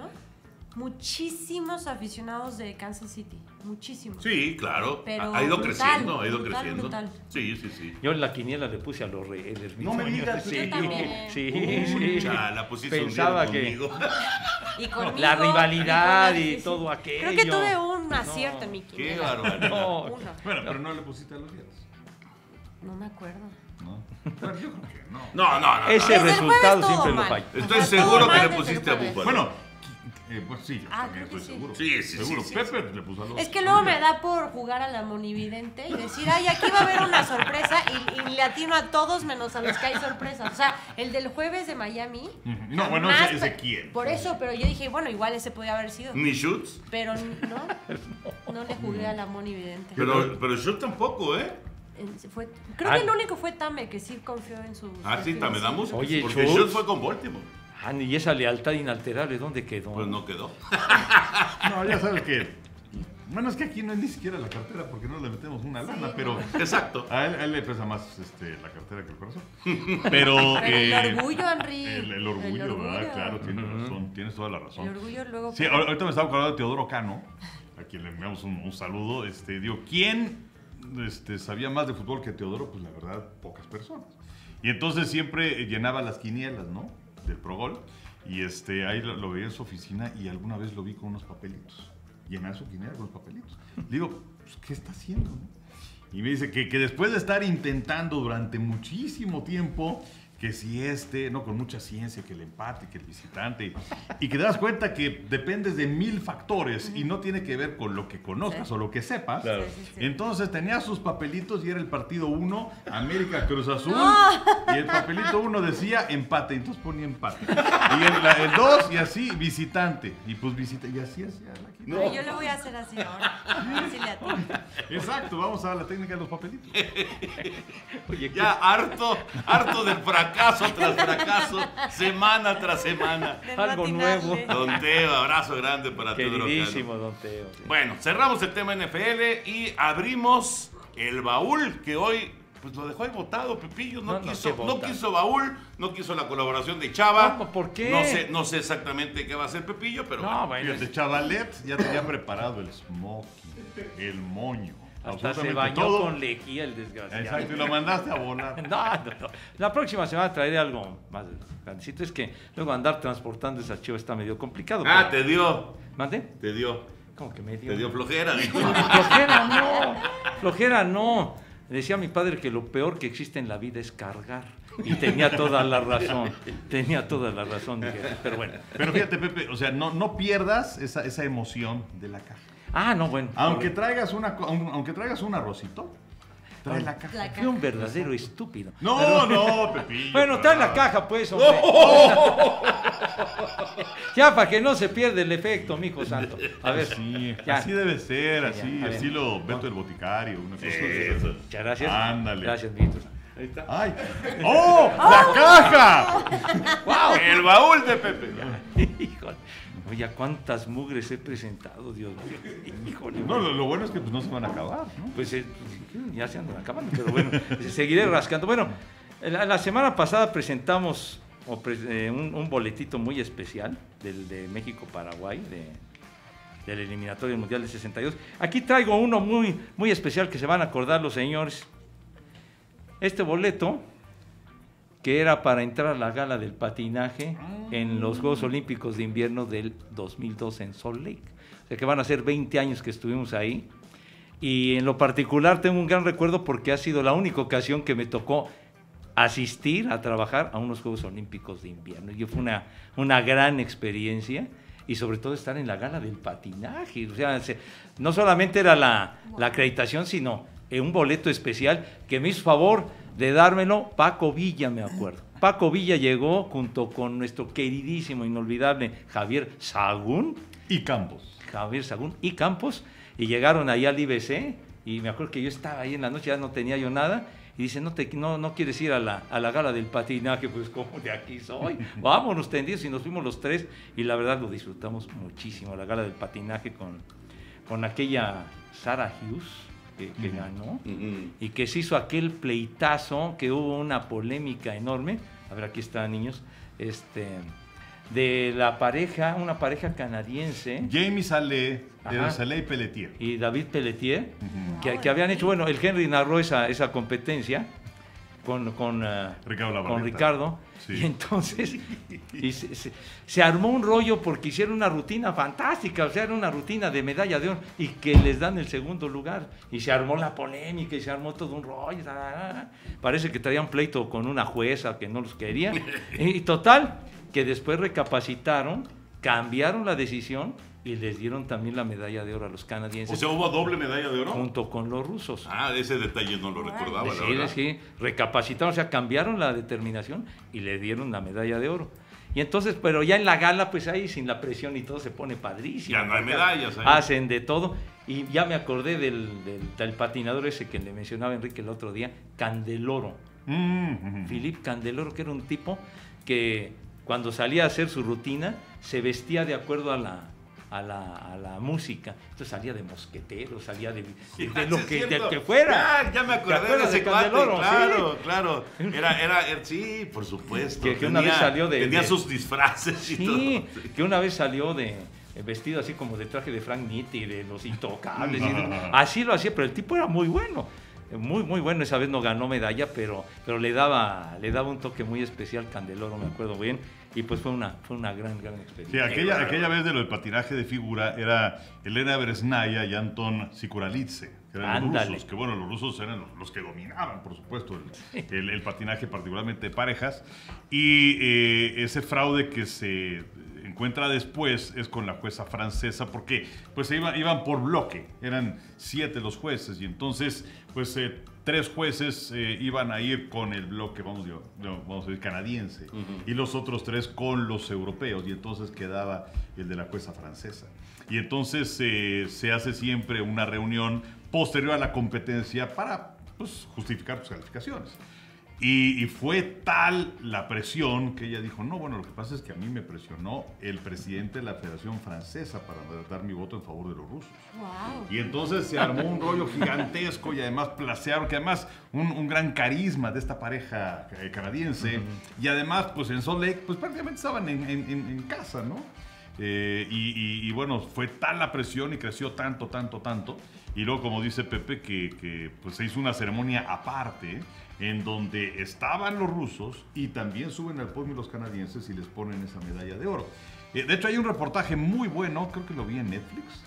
Muchísimos aficionados de Kansas City, muchísimos. Sí, claro. Pero ha ido brutal, creciendo, ha ido brutal, creciendo. brutal. Sí, sí, sí. Yo en la quiniela le puse a los Raiders. No me digas, sí, yo también. sí, Uy, sí. chala, pues sí se Pensaba hundieron que conmigo. Y conmigo, la rivalidad y, con y la- todo aquello. Creo que tuve un acierto No, en mi Qué quiniela. barbaridad. No, Uno. Bueno, pero no le pusiste a los Jets, No me acuerdo. ¿no? Bueno, yo creo que no. No, no, no. ese Desde el resultado jueves todo siempre lo mal. falla. Estoy Ajá, seguro todo que mal le desde el pusiste a jueves. Búfalo. Bueno, eh, pues sí, yo Ah, también creo estoy que sí. seguro. Sí, sí, seguro. sí, sí, Pepe le puso a los Es que luego me da por jugar a la monividente y decir, ay, aquí va a haber una sorpresa y, y le atino a todos menos a los que hay sorpresas. O sea, el del jueves de Miami. Ujú. No, bueno, jamás ese- ese pe- quién. Por eso, pero yo dije, bueno, igual ese podía haber sido. Ni Schutz. Pero no, no le jugué a la monividente. Pero, pero Schutz tampoco, ¿eh? En- fue, creo Ah. que el único fue Tame, que sí confió en sus... Ah, sí, también damos. Oye, porque Schultz. Schultz fue con Baltimore. Ah, y esa lealtad inalterable, ¿dónde quedó? Pues no quedó. No, ya sabes que. Bueno, es que aquí no es ni siquiera la cartera porque no le metemos una lana, Sí, pero. Exacto. A él, a él le pesa más este, la cartera que el corazón. Pero. Pero el eh, orgullo, Henry. El, el orgullo, ¿verdad? Claro, tienes razón, tienes toda la razón. El orgullo luego... Sí, ahor- ahorita me estaba acordando de Teodoro Cano, a quien le enviamos un, un saludo. Este, digo, ¿quién este, sabía más de fútbol que Teodoro? Pues la verdad, pocas personas. Y entonces siempre llenaba las quinielas, ¿no? Del Progol. Y este, ahí lo, lo veía en su oficina y alguna vez lo vi con unos papelitos. Llenaba su quiniela con los papelitos. Le digo, pues, ¿qué está haciendo? no? Y me dice que, que después de estar intentando durante muchísimo tiempo, que si este, no, con mucha ciencia, que el empate, que el visitante, y que te das cuenta que dependes de mil factores y no tiene que ver con lo que conozcas Sí. o lo que sepas. Claro. Sí, sí, sí. Entonces tenía sus papelitos y era el partido uno, América Cruz Azul, No. y el papelito uno decía empate, entonces ponía empate. Y el, la- el dos, y así, visitante, y pues visita, y así hacía la quiniela. No. Pero yo le voy a hacer así ahora. A ver si le atino. Exacto, vamos a la técnica de los papelitos. Oye, Ya harto, harto del fracaso tras fracaso, semana tras semana. De Algo atinarle. nuevo. Don Teo, abrazo grande para Teodoro Cano. queridísimo don Teo. sí. Bueno, cerramos el tema N F L y abrimos el baúl que hoy pues lo dejó ahí botado, Pepillo. No, No, no, quiso, qué no bota. quiso baúl, no quiso la colaboración de Chava. ¿Cómo? ¿Por qué? No sé, no sé exactamente qué va a hacer Pepillo, pero bueno. No, bueno, Fíjate, Chavalet ya tenía preparado el smoking, el moño, hasta se absolutamente bañó todo. con lejía el desgraciado. Exacto, y lo mandaste a volar. No, no, no. La próxima semana traeré algo más grandecito. Es que luego andar transportando esa chiva está medio complicado. Ah, pero- te dio, ¿Mande? te dio, ¿Cómo que me dio? te dio flojera. dijo. Flojera no, flojera no. Decía mi padre que lo peor que existe en la vida es cargar. Y tenía toda la razón, tenía toda la razón, Miguel. Pero bueno. Pero fíjate, Pepe, o sea, no, no pierdas esa, esa emoción de la caja. Ah, no, bueno. Aunque traigas, una, co- aunque traigas un arrocito, trae la caja. La Fui un verdadero estúpido. No, no, Pepillo. Bueno, trae la ah. caja, pues, hombre. Ya, para que no se pierda el efecto, mijo santo. A ver, Sí, ya. así debe ser, Ya, así, ya, a ver. estilo Beto el Boticario, una cosa así. Eso. Muchas gracias. Ándale. Gracias, mijito. Ahí está. ¡Ay! ¡Oh! ¡La caja! ¡Wow! El baúl de Pepe. Híjole. Oye, ¿cuántas mugres he presentado, Dios mío? Híjole. No, lo, lo bueno es que pues, no se van a acabar, ¿no? Pues eh, ya se andan acabando, pero bueno, seguiré rascando. Bueno, la, la semana pasada presentamos o pre- eh, un, un boletito muy especial del de México-Paraguay, de, del eliminatorio del Mundial de sesenta y dos. Aquí traigo uno muy, muy especial que se van a acordar los señores. Este boleto, que era para entrar a la gala del patinaje en los Juegos Olímpicos de Invierno del dos mil dos en Salt Lake. O sea que van a ser veinte años que estuvimos ahí. Y en lo particular tengo un gran recuerdo porque ha sido la única ocasión que me tocó asistir a trabajar a unos Juegos Olímpicos de Invierno. Y fue una, una gran experiencia y sobre todo estar en la gala del patinaje. O sea, se- no solamente era la, la acreditación, sino eh, un boleto especial que me hizo favor de dármelo Paco Villa, me acuerdo. Paco Villa llegó junto con nuestro queridísimo, inolvidable Javier Sagún, Y Campos. Javier Sagún y Campos, y llegaron ahí al I B C, y me acuerdo que yo estaba ahí en la noche, ya no tenía yo nada, y dice, no, te, no, no quieres ir a la, a la gala del patinaje, pues como de aquí soy, vámonos tendidos, y nos fuimos los tres, y la verdad lo disfrutamos muchísimo, la gala del patinaje con, con aquella Sarah Hughes, que, que ganó, Ujú. y que se hizo aquel pleitazo, que hubo una polémica enorme, a ver, aquí está, niños, este... de la pareja, una pareja canadiense, Jamie Salé, de Ajá. Salé y Pelletier. y David Pelletier, Ujú. que, que habían hecho, bueno, el Henry narró esa, esa competencia con, con, eh, Ricardo Labarreta. con Ricardo, Sí. y entonces y se, se- se armó un rollo porque hicieron una rutina fantástica, o sea, era una rutina de medalla de oro, y que les dan el segundo lugar, y se armó la polémica, y se armó todo un rollo, ta, ta, ta. Parece que traían pleito con una jueza que no los quería, y total, que después recapacitaron, cambiaron la decisión, y les dieron también la medalla de oro a los O canadienses, sea, hubo doble medalla de oro. junto con los rusos. Ah, ese detalle no lo recordaba, la Sí, verdad. sí, recapacitaron, o sea, cambiaron la determinación y le dieron la medalla de oro. Y entonces, pero ya en la gala, pues ahí sin la presión y todo se pone padrísimo. Ya no hay medallas ahí. Hacen de todo. Y ya me acordé del, del, del patinador ese que le mencionaba Enrique el otro día, Candeloro. Mm, mm. Philippe Candeloro, que era un tipo que cuando salía a hacer su rutina se vestía de acuerdo a la, a la, a la música. Entonces salía de mosquetero, salía de, de, de lo Sí, que, es de cierto. que fuera. Ya, ya me ¿Te acordé de acuerdas ese de cuate, Candeloro? claro, Sí. claro. Era, era, era- sí, por supuesto. Que- que una vez salió de- Tenía de- sus disfraces y Sí, todo. que una vez salió de vestido así como de traje de Frank Nitti, de los Intocables. y de- así lo hacía, pero el tipo era muy bueno. Muy, muy bueno. Esa vez no ganó medalla, pero, pero le daba le daba un toque muy especial Candeloro, me acuerdo bien. Y pues fue una, fue una gran, gran Sí, experiencia. aquella, aquella vez de lo del patinaje de figura era Elena Beresnaya y Anton Sikuralitze, que eran los Ándale. rusos, que bueno, los rusos eran los, los que dominaban, por supuesto, el, el- el patinaje, particularmente de parejas. Y eh, ese fraude que se encuentra después es con la jueza francesa, porque pues se iba- iban por bloque, eran siete los jueces, y entonces pues eh, tres jueces eh, iban a ir con el bloque, vamos, yo- no, vamos a decir, canadiense, y los otros tres con los europeos, y entonces quedaba el de la jueza francesa. Y entonces eh, se hace siempre una reunión posterior a la competencia para pues, justificar sus calificaciones. Y, y fue tal la presión que ella dijo, no, bueno, lo que pasa es que a mí me presionó el presidente de la Federación Francesa para dar mi voto en favor de los rusos. Wow. Y entonces se armó un rollo gigantesco y además placearon, que además un, un gran carisma de esta pareja eh, canadiense. Y además, pues en Salt Lake, pues prácticamente estaban en, en- en- en casa, ¿no? Eh, y, y- y bueno, fue tal la presión y creció tanto, tanto, tanto. Y luego, como dice Pepe, que, que, pues se hizo una ceremonia aparte en donde estaban los rusos y también suben al podio los canadienses y les ponen esa medalla de oro. Eh, de hecho, hay un reportaje muy bueno, creo que lo vi en Netflix,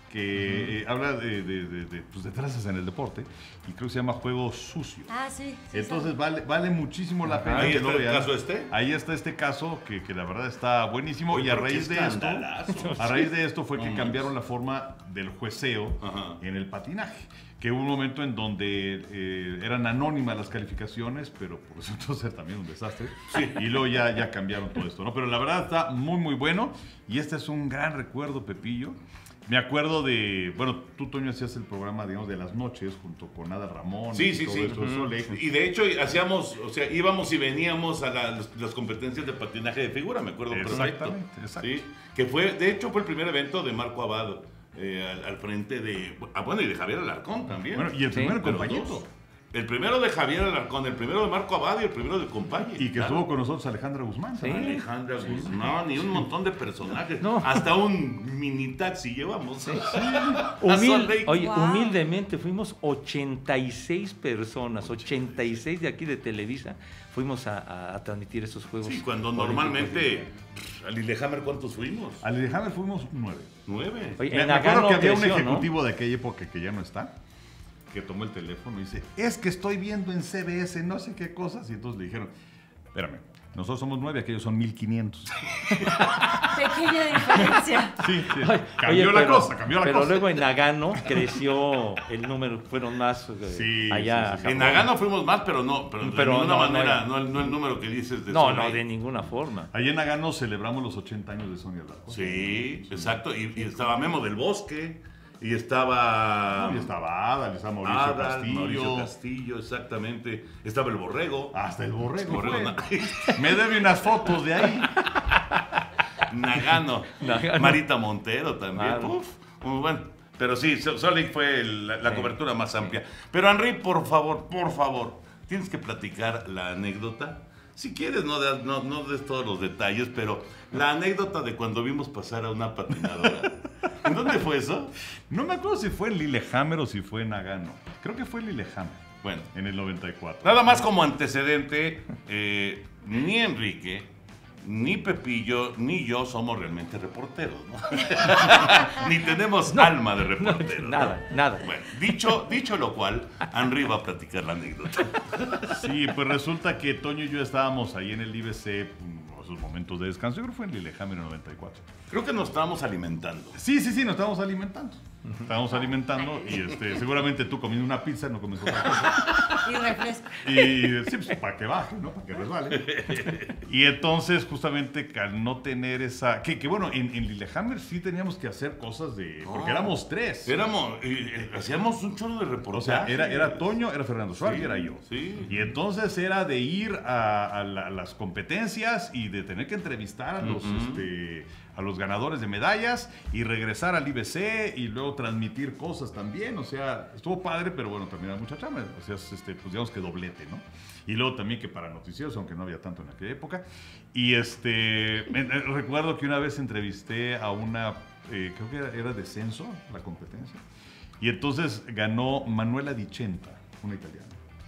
que eh, habla de, de, de, de, pues, de trazas en el deporte y creo que se llama Juego Sucio. Ah, sí. sí, Entonces vale, vale muchísimo la pena Ahí que está lo el vean. caso este. Ahí está este caso que, que la verdad está buenísimo. Oye, y a pero qué raíz de esto, escandalazo. a raíz de esto fue que No cambiaron la forma del jueceo Ajá. en el patinaje. Que hubo un momento en donde eh, eran anónimas las calificaciones, pero por eso entonces también un desastre. Y luego ya, ya cambiaron todo esto, ¿no? Pero la verdad está muy, muy bueno. Y este es un gran recuerdo, Pepillo. Me acuerdo de, bueno, tú, Toño, hacías el programa, digamos, de las noches junto con Ada Ramón. Sí, y sí, todo sí. esto, eso, le- Y de hecho hacíamos, o sea, íbamos y veníamos a la- las, las competencias de patinaje de figura, me acuerdo perfecto. Exactamente, exacto. Sí, que fue, de hecho, fue el primer evento de Marco Abad eh, al, al frente de, ah, bueno, y de Javier Alarcón también. Bueno, y el Sí, primer Pero compañito. dos. El primero de Javier Alarcón, el primero de Marco Abad y el primero de Compañía. Y que Claro. estuvo con nosotros Alejandra Guzmán. Sí. ¿sabes? Alejandra Guzmán y un montón de personajes. No. Hasta un mini taxi llevamos. A Humil- Salt Lake. oye, Wow. humildemente fuimos ochenta y seis personas, ochenta y seis de aquí de Televisa, fuimos a, a- a transmitir esos juegos. Sí, cuando olímpicos. normalmente, pff, a Lillehammer, ¿cuántos fuimos? A Lillehammer fuimos nueve. Nueve. Oye, Me, en me acuerdo Nagano que había un creció, ¿no? ejecutivo de aquella época que ya no está, que tomó el teléfono y dice, es que estoy viendo en C B S no sé qué cosas. Y entonces le dijeron, espérame, nosotros somos nueve, aquellos son mil quinientos. Pequeña diferencia. Sí, sí. Oye, Cambió oye, la pero- cosa, cambió la pero cosa. luego en Nagano creció el número, fueron más eh, Sí, allá. sí, sí, sí. En Nagano fuimos más, pero no, pero de Pero ninguna no, no manera, era. no, el, no el número que dices de No, Salt no, Lake. de ninguna forma. Allí en Nagano celebramos los ochenta años de Sonia Alarcón. Sí, exacto. Y, y estaba Memo del Bosque, y estaba... Y estaba Ada, estaba Mauricio Adal, Castillo. Mauricio Castillo, exactamente. Estaba el Borrego. Hasta el borrego. Borrego, fue. na- Me debe unas fotos de ahí. Nagano. Nagano. Marita Montero también. Claro. Uf, muy bueno. Pero sí, Salt Lake fue el- la, la Sí, cobertura más amplia. Pero Henry, por favor, por favor, tienes que platicar la anécdota. Si quieres, no des, no, no des todos los detalles, pero la anécdota de cuando vimos pasar a una patinadora. ¿En dónde fue eso? No me acuerdo si fue en Lillehammer o si fue en Nagano. Creo que fue en Lillehammer, Bueno, en el noventa y cuatro. nada más como antecedente, eh, ni Enrique, ni Pepillo, ni yo somos realmente reporteros, ¿no? Ni tenemos alma de reporteros. ¿no? Nada, nada. Bueno, dicho, dicho lo cual, Henry va a platicar la anécdota. Sí, pues resulta que Toño y yo estábamos ahí en el I B C, mm, esos momentos de descanso. Yo creo que fue en Lillehammer en el noventa y cuatro. Creo que nos estábamos alimentando. Sí, sí, sí, nos estábamos alimentando. Estábamos alimentando y este, seguramente tú comiendo una pizza, no comes otra cosa. Y refresco. Y sí, pues para que baje, ¿no? Para que resbale. Y entonces, justamente, al no tener esa... Que, que bueno, en, en Lillehammer sí teníamos que hacer cosas de... Porque Oh. éramos tres. Éramos, eh, eh, hacíamos un chorro de O reportajes. sea, era, era Toño, era Fernando Suárez Sí, y era yo. sí. Y entonces era de ir a, a la- a las competencias y de tener que entrevistar a los, Ujú. este, a los ganadores de medallas y regresar al I B C y luego transmitir cosas también. O sea, estuvo padre, pero bueno, también era mucha chamba. O sea, es, este, pues digamos que doblete, ¿no? Y luego también que para noticieros, aunque no había tanto en aquella época. Y este, me- eh, recuerdo que una vez entrevisté a una, eh, creo que era, era de censo, la competencia. Y entonces ganó Manuela Di Centa, una italiana.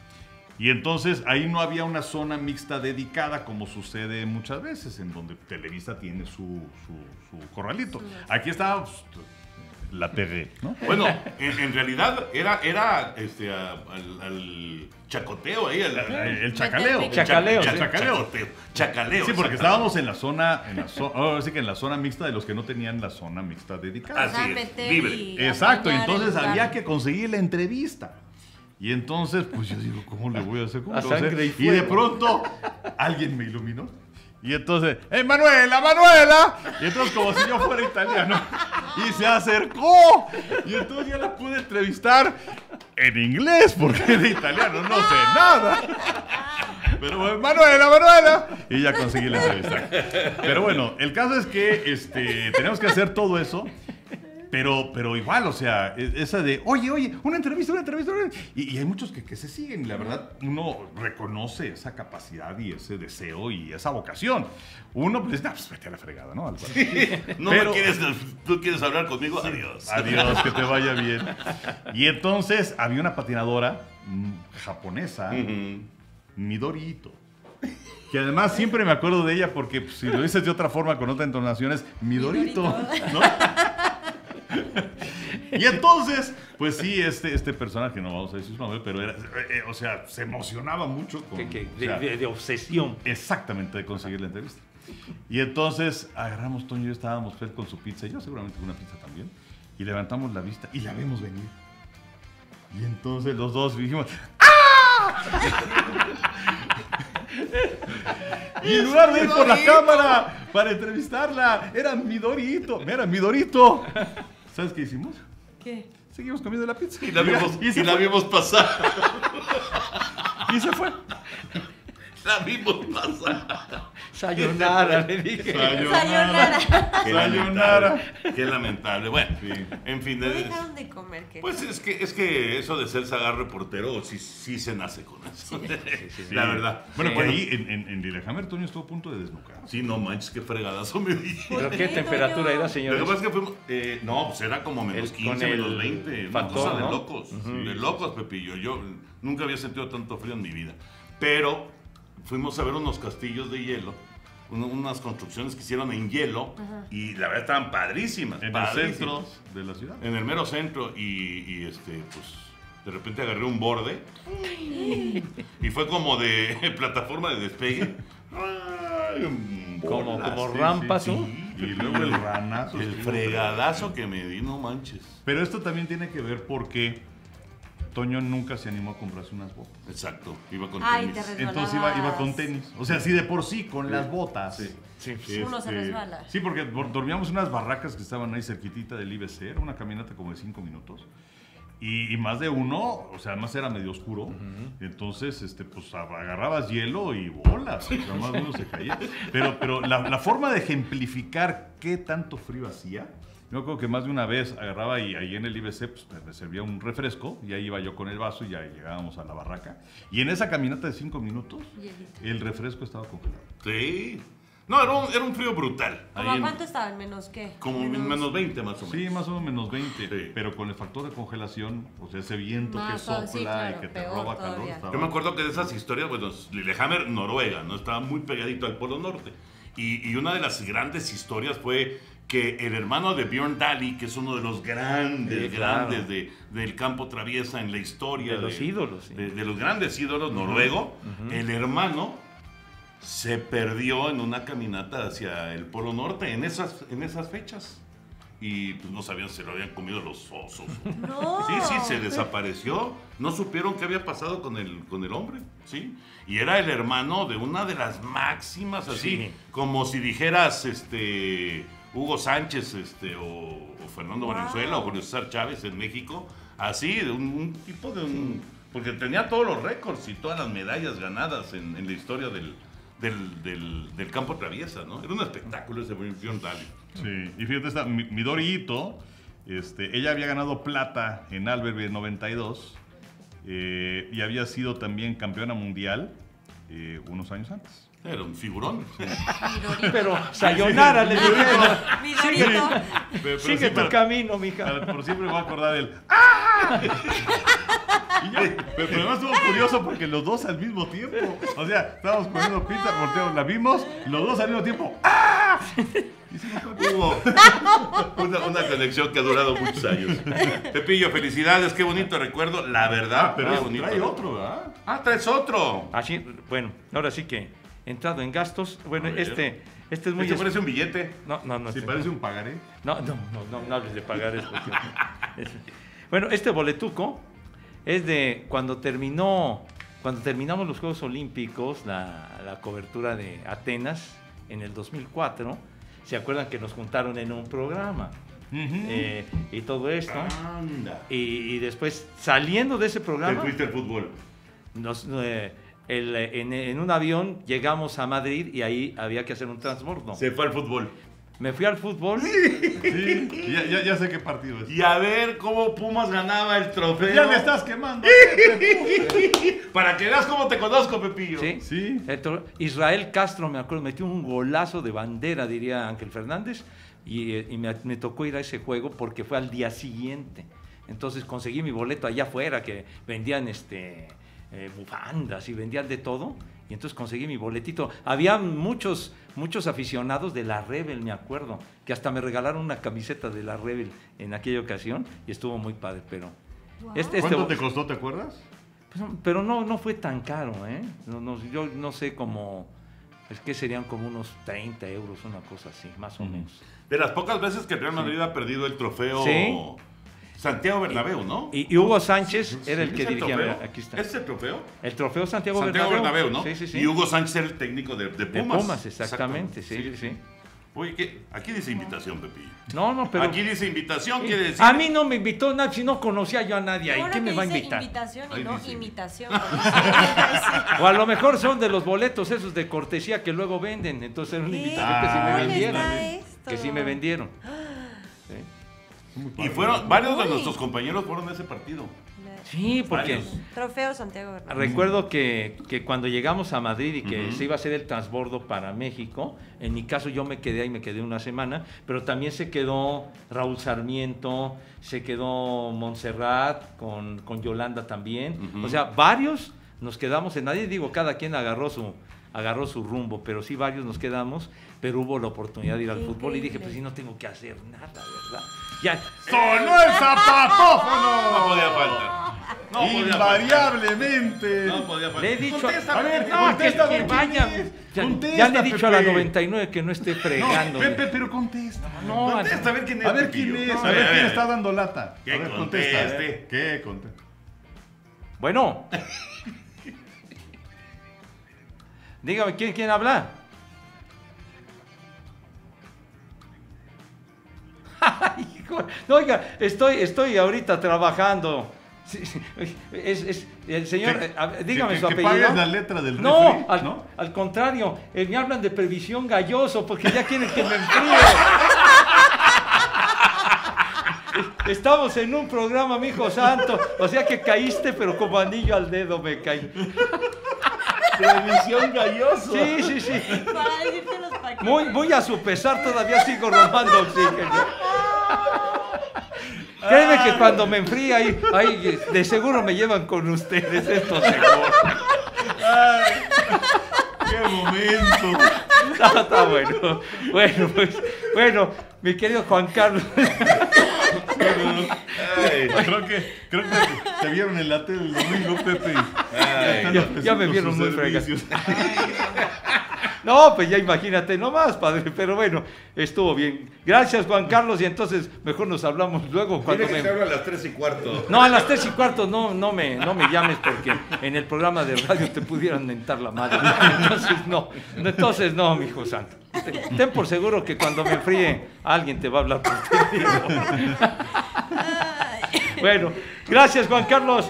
Y entonces ahí no había una zona mixta dedicada como sucede muchas veces, en donde Televisa tiene su, su, su corralito. Aquí estaba pues, la T V, ¿no? Bueno, en, en realidad era, era este, a- al, al chacoteo ahí. al- al- El chacaleo. El Chacaleo, Cha- sí. Chacaleo. Chacoteo. Chacaleo. Sí, porque exactamente. estábamos en la zona, en la zona, ahora sí que en la zona mixta de los que no tenían la zona mixta dedicada. Así O sea, es, meter libre. y Exacto, apañar entonces el lugar. había que conseguir la entrevista. Y entonces, pues yo digo, ¿cómo le voy a hacer? ¿Cómo A le voy a sangre hacer? y Y de fuego. pronto alguien me iluminó. Y entonces, ¡eh, Manuela, Manuela! Y entonces, como si yo fuera italiano. Y se acercó. Y entonces ya la pude entrevistar en inglés, porque de italiano no sé nada. Pero bueno, Manuela, Manuela. Y ya conseguí la entrevista. Pero bueno, el caso es que este, tenemos que hacer todo eso. Pero, pero igual, o sea, e- esa de, oye, oye, una entrevista, una entrevista. una- Y, y hay muchos que, que se siguen. Y la verdad, uno reconoce esa capacidad y ese deseo y esa vocación. Uno, pues, nah, pues vete a la fregada, ¿no? Álvaro? No Pero- me quieres, tú quieres hablar conmigo, adiós. Adiós, que te vaya bien. Y entonces había una patinadora mm, japonesa, Ujú. Midorito. Que además siempre me acuerdo de ella porque pues, si lo dices de otra forma con otra entonación es Midorito, ¿no? Y entonces, pues sí, este, este personaje, no vamos a decir su nombre, pero era, eh, eh, o sea, se emocionaba mucho con, Que- que- o de, sea, de- de obsesión. exactamente de conseguir la entrevista. Y entonces agarramos, Toño y yo estábamos Fred con su pizza, y yo seguramente con una pizza también, y levantamos la vista y la vemos venir. Y entonces los dos dijimos, ¡ah! Y en lugar de ir por la cámara para entrevistarla, era Midorito, era Midorito. ¿Sabes qué hicimos? ¿Qué? Seguimos comiendo la pizza. Y la vimos, y se y la fue. vimos pasar. Y se fue. La vimos pasar. Sayonara, le dije. Sayonara. Qué Sayonara. lamentable. Qué lamentable. Bueno, Sí. en fin. No de- dejaron de comer, ¿qué? Pues es que, es que eso de ser sagar reportero sí, sí se nace con eso. Sí. La verdad. Bueno, Sí. que ahí en, en, en Lillehammer, Toño estuvo a punto de desnucar. Sí, no manches, qué fregadazo me di. ¿Pero qué qué, temperatura Toño? era, Lo señor? que pasa es que fuimos. eh, no, pues era como menos El- quince, con el menos veinte. Una factor, cosa de ¿no? locos. Ujú. De locos, Pepillo. Yo nunca había sentido tanto frío en mi vida. Pero fuimos a ver unos castillos de hielo. un- Unas construcciones que hicieron en hielo. Y la verdad estaban padrísimas. En el padrísimas. centro de la ciudad. En el mero centro. Y, y, este, pues. De repente agarré un borde. Y fue como de plataforma de despegue. Ay, Como, bolas, como sí, rampas, sí, ¿no? sí. Y luego el ranazo. El estuvo fregadazo que me di, no manches. Pero esto también tiene que ver porque Toño nunca se animó a comprarse unas botas. Exacto, iba con Ay, tenis. te resbalabas. Entonces iba, iba con tenis. O sea, sí de por sí, con las botas. Sí. Sí. Uno se resbala. Sí, porque por- dormíamos en unas barracas que estaban ahí cerquitita del I B C. Era una caminata como de cinco minutos. Y, y más de uno, o sea, además era medio oscuro. Entonces, este, pues agarrabas hielo y bolas. O sea, más de uno se caía. Pero, pero la, la forma de ejemplificar qué tanto frío hacía. Yo creo que más de una vez agarraba y ahí en el I B C pues, me servía un refresco y ahí iba yo con el vaso y ya llegábamos a la barraca. Y en esa caminata de cinco minutos, Hielito. el refresco estaba congelado. Sí. No, era un, era un frío brutal. ¿Cómo Ahí a en- cuánto estaban? ¿Menos qué? Como menos, menos veinte más o menos. Sí, más o menos menos veinte, Sí. pero con el factor de congelación, o sea, ese viento Más, que sí, sopla claro, y que te peor roba calor. todavía. estaba- Yo me acuerdo que de esas historias, bueno, Lillehammer, Noruega, ¿no? Estaba muy pegadito al Polo Norte. Y, y una de las grandes historias fue que el hermano de Björn Daly, que es uno de los grandes, Sí, claro. grandes de, del campo traviesa en la historia. De los ídolos, sí. De, de los grandes ídolos noruego. El hermano se perdió en una caminata hacia el Polo Norte en esas, en esas fechas. y pues no sabían si se lo habían comido los osos. No. Sí, sí, se desapareció. No supieron qué había pasado con el, con el hombre, ¿sí? Y era el hermano de una de las máximas, así, Sí. como si dijeras, este, Hugo Sánchez, este, o, o Fernando Wow. Valenzuela, o Julio César Chávez en México, así, de un, un tipo de un... Porque tenía todos los récords y todas las medallas ganadas en, en la historia del, del, del, del campo traviesa, ¿no? Era un espectáculo ese Björn Dahlin. Sí, y fíjate, esta, Mi- Midori Ito, este, ella había ganado plata en Albertville noventa y dos eh, y había sido también campeona mundial eh, unos años antes. Era un figurón. Pero sayonara, le dijeron. Midorito. Pero- pero Sigue sí, tu para- camino, mija. para- por siempre me voy a acordar del ¡Ah! Y ya, pero, pero además estuvo curioso porque los dos al mismo tiempo. O sea, estábamos comiendo pizza, volteamos, la vimos, los dos al mismo tiempo. ¡Ah! Y se nos fue. Hubo una, una conexión que ha durado muchos años. Pepillo, felicidades, qué bonito recuerdo, la verdad. Ah, pero qué es- bonito trae recuerdo. otro, ¿verdad? Ah, traes otro. Así, bueno, ahora sí que entrado en gastos. Bueno, A ver. este, este es muy... Este es- parece un billete. No, no, no. Si este- parece un pagaré. No, no, no, no, no hables de pagar esto. tío. Es- Bueno, este boletuco es de cuando terminó, cuando terminamos los Juegos Olímpicos, la, la cobertura de Atenas en el dos mil cuatro. ¿Se acuerdan que nos juntaron en un programa? Eh, y todo esto. Anda. Y, y después, saliendo de ese Te programa, fuiste al fútbol. nos, eh, el, en, en un avión llegamos a Madrid y ahí había que hacer un transbordo. Se fue al fútbol. Me fui al fútbol. Sí, ya, ya, ya sé qué partido es. Y a ver cómo Pumas ganaba el trofeo. Ya me estás quemando. Para que veas cómo te conozco, Pepillo. ¿Sí? Sí. Entonces, Israel Castro, me acuerdo, metió un golazo de bandera, diría Ángel Fernández, y, eh, y me, me tocó ir a ese juego porque fue al día siguiente. Entonces conseguí mi boleto allá afuera, que vendían este, eh, bufandas y vendían de todo, y entonces conseguí mi boletito. Había muchos, muchos aficionados de la Rebel, me acuerdo, que hasta me regalaron una camiseta de la Rebel en aquella ocasión, y estuvo muy padre, pero... Wow. Este, este- ¿Cuánto te costó, te acuerdas? pues, pero no, no fue tan caro, ¿eh? No, no, yo no sé cómo, es que serían como unos treinta euros, una cosa así, más o Ujú. menos. De las pocas veces que el Real Madrid ha perdido el trofeo Sí. Santiago Bernabéu, ¿no? Y, y Hugo Sánchez era el ¿Es que el dirigía, trofeo? mira, aquí está. ¿Es el trofeo? El trofeo Santiago, Santiago Bernabéu. Bernabéu, ¿no? Sí, sí, sí. Y Hugo Sánchez era el técnico de, de de Pumas. Pumas, exactamente, sí, sí, sí. Oye, ¿qué? Aquí dice invitación, Pepillo. No, no, pero... Aquí dice invitación, quiere decir... A mí no me invitó nadie, si no conocía yo a nadie ahí, Ahora ¿quién me que va a dice invitar? invitación y Ahí no dice. imitación. O a lo mejor son de los boletos esos de cortesía que luego venden, entonces era una ¿Qué invitación que sí me cool vendieron. está esto? Que sí me vendieron. Sí. Y fueron, varios de Uy. nuestros compañeros fueron a ese partido. Sí, porque... Varios. Trofeo Santiago Bernabéu. Recuerdo que, que cuando llegamos a Madrid y que Ujú. se iba a hacer el transbordo para México, en mi caso yo me quedé ahí, me quedé una semana, pero también se quedó Raúl Sarmiento, se quedó Montserrat con, con Yolanda también. Ujú. O sea, varios nos quedamos en nadie, digo, cada quien agarró su, agarró su rumbo, pero sí varios nos quedamos, pero hubo la oportunidad de ir al Qué fútbol y dije, increíble. pues sí, no tengo que hacer nada, ¿verdad? Ya, ¡Sonó el zapatófono! No podía faltar. No podía Invariablemente. faltar. No podía faltar. le he dicho, Contesta, a ver, Pepillo. no, que, contesta, que ¿quién vaya. es? Ya, Contesta, ya le he dicho a la Pepe. noventa y nueve que no esté No, fregando. Pepe, pero contesta. No, Contesta, a ver quién es. A ver Pepillo. quién es, No, a ver quién está dando lata. Que A ver, conteste. contesta. ¿eh? ¿Qué contesta? Bueno. Dígame, ¿quién, quién habla? Ay, hijo, no, oiga, estoy, estoy ahorita trabajando. Sí, sí, es, es- el señor, Que- eh, a ver, dígame que- su que apellido. pagues la letra del No, refri, al, ¿no? al contrario, eh, me hablan de previsión galloso porque ya quieren que me enfríe. Estamos en un programa, mi hijo santo. O sea que caíste, pero como anillo al dedo me caí. Previsión galloso. Sí, sí, sí. Para decirte los paquetes. Muy, muy a su pesar todavía sigo robando oxígeno. Créeme que cuando me enfría ahí, ahí, de seguro me llevan con ustedes, esto seguro. ¡Qué momento! No, está bueno. Bueno, pues, bueno, mi querido Juan Carlos. Ay, Creo que, creo que te vieron en la tele el domingo, Pepe. ay. Ya, ya me vieron muy fregado. fregado. No, pues ya imagínate nomás, padre, pero bueno, estuvo bien. Gracias, Juan Carlos, y entonces mejor nos hablamos luego. Cuando Dile que me... te hablo a las tres y cuarto. No, a las tres y cuarto no, no, me, no me llames porque en el programa de radio te pudieran mentar la madre. Entonces no, entonces no, mi hijo santo. Ten, ten por seguro que cuando me enfríe alguien te va a hablar por ti. Bueno, gracias, Juan Carlos.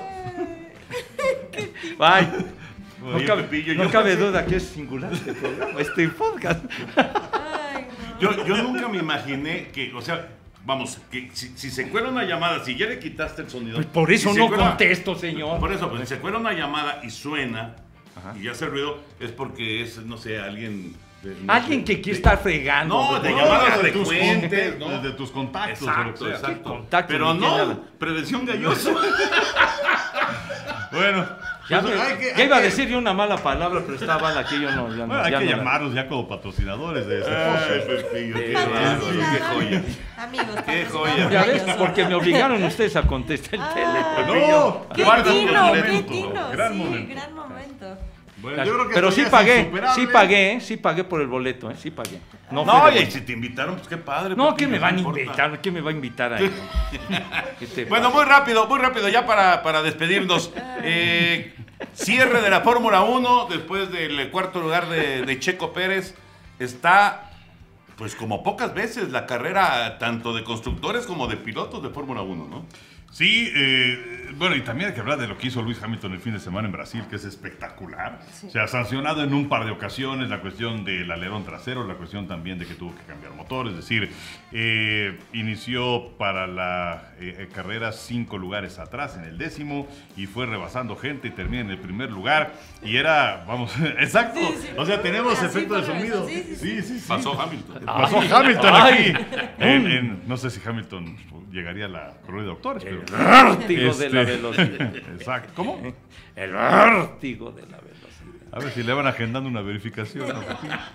Bye. No Oye, cabe, Pepillo, no yo cabe pensé- duda que es singular este programa, este podcast. Ay, no. Yo, yo nunca me imaginé que, o sea, vamos, que si, si se cuela una llamada, si ya le quitaste el sonido. Pues por eso si se no cuela- contesto, señor. Por eso, pues si se cuela una llamada y suena y ya hace ruido, es porque es, no sé, alguien. de- no Alguien sé, que quiere de- estar fregando. No, de güey. llamadas de tus frecuentes, con- ¿no? de tus contactos. o lo Exacto, que sea. exacto. Contacto, Pero ni tiene nada. no, prevención gallosa. Bueno, Ya, pues me- hay que- ya hay iba a que- decir yo una mala palabra, pero estaba mal aquí, yo no. Ya no Bueno, hay ya que no la- llamarlos ya como patrocinadores de este Ay, podcast. Pepillo, qué Eh, bárbaro, qué joya. Amigos, Qué patrocinados joya. por Ya ves, Galloso. porque me obligaron ustedes a contestar el teléfono. No, ¡Qué guarda un tino, qué momento, tino! gran Sí, momento. gran momento. Bueno, yo creo que Pero esto sí ya es pagué, insuperable. sí pagué, ¿eh? sí pagué por el boleto, ¿eh? sí pagué. No, No, fue de y bolsa. si te invitaron, pues qué padre. No, Pepillo, ¿quién me van a importa. invitar? ¿Quién me va a invitar ahí? ¿Qué te Bueno, pasa? muy rápido, muy rápido, ya para, para despedirnos. Eh, cierre de la Fórmula uno, después del cuarto lugar de, de Checo Pérez. Está, pues como pocas veces, la carrera tanto de constructores como de pilotos de Fórmula uno, ¿no? Sí, eh, bueno, y también hay que hablar de lo que hizo Lewis Hamilton el fin de semana en Brasil, que es espectacular. Sí. Se ha sancionado en un par de ocasiones la cuestión del alerón trasero, la cuestión también de que tuvo que cambiar motor, es decir, eh, inició para la eh, carrera cinco lugares atrás en el décimo y fue rebasando gente y termina en el primer lugar. Y era, vamos, exacto, Sí, sí. o sea, tenemos Así efecto de fue, sonido. sí, sí, sí. Sí, sí, sí. Pasó Hamilton. Pasó Ay, Hamilton ay. aquí. En- en- no sé si Hamilton llegaría a la corona de doctores, pero... El vértigo de la Este, velocidad. Exacto. ¿Cómo? El vértigo de la velocidad. A ver si le van agendando una verificación. ¿no?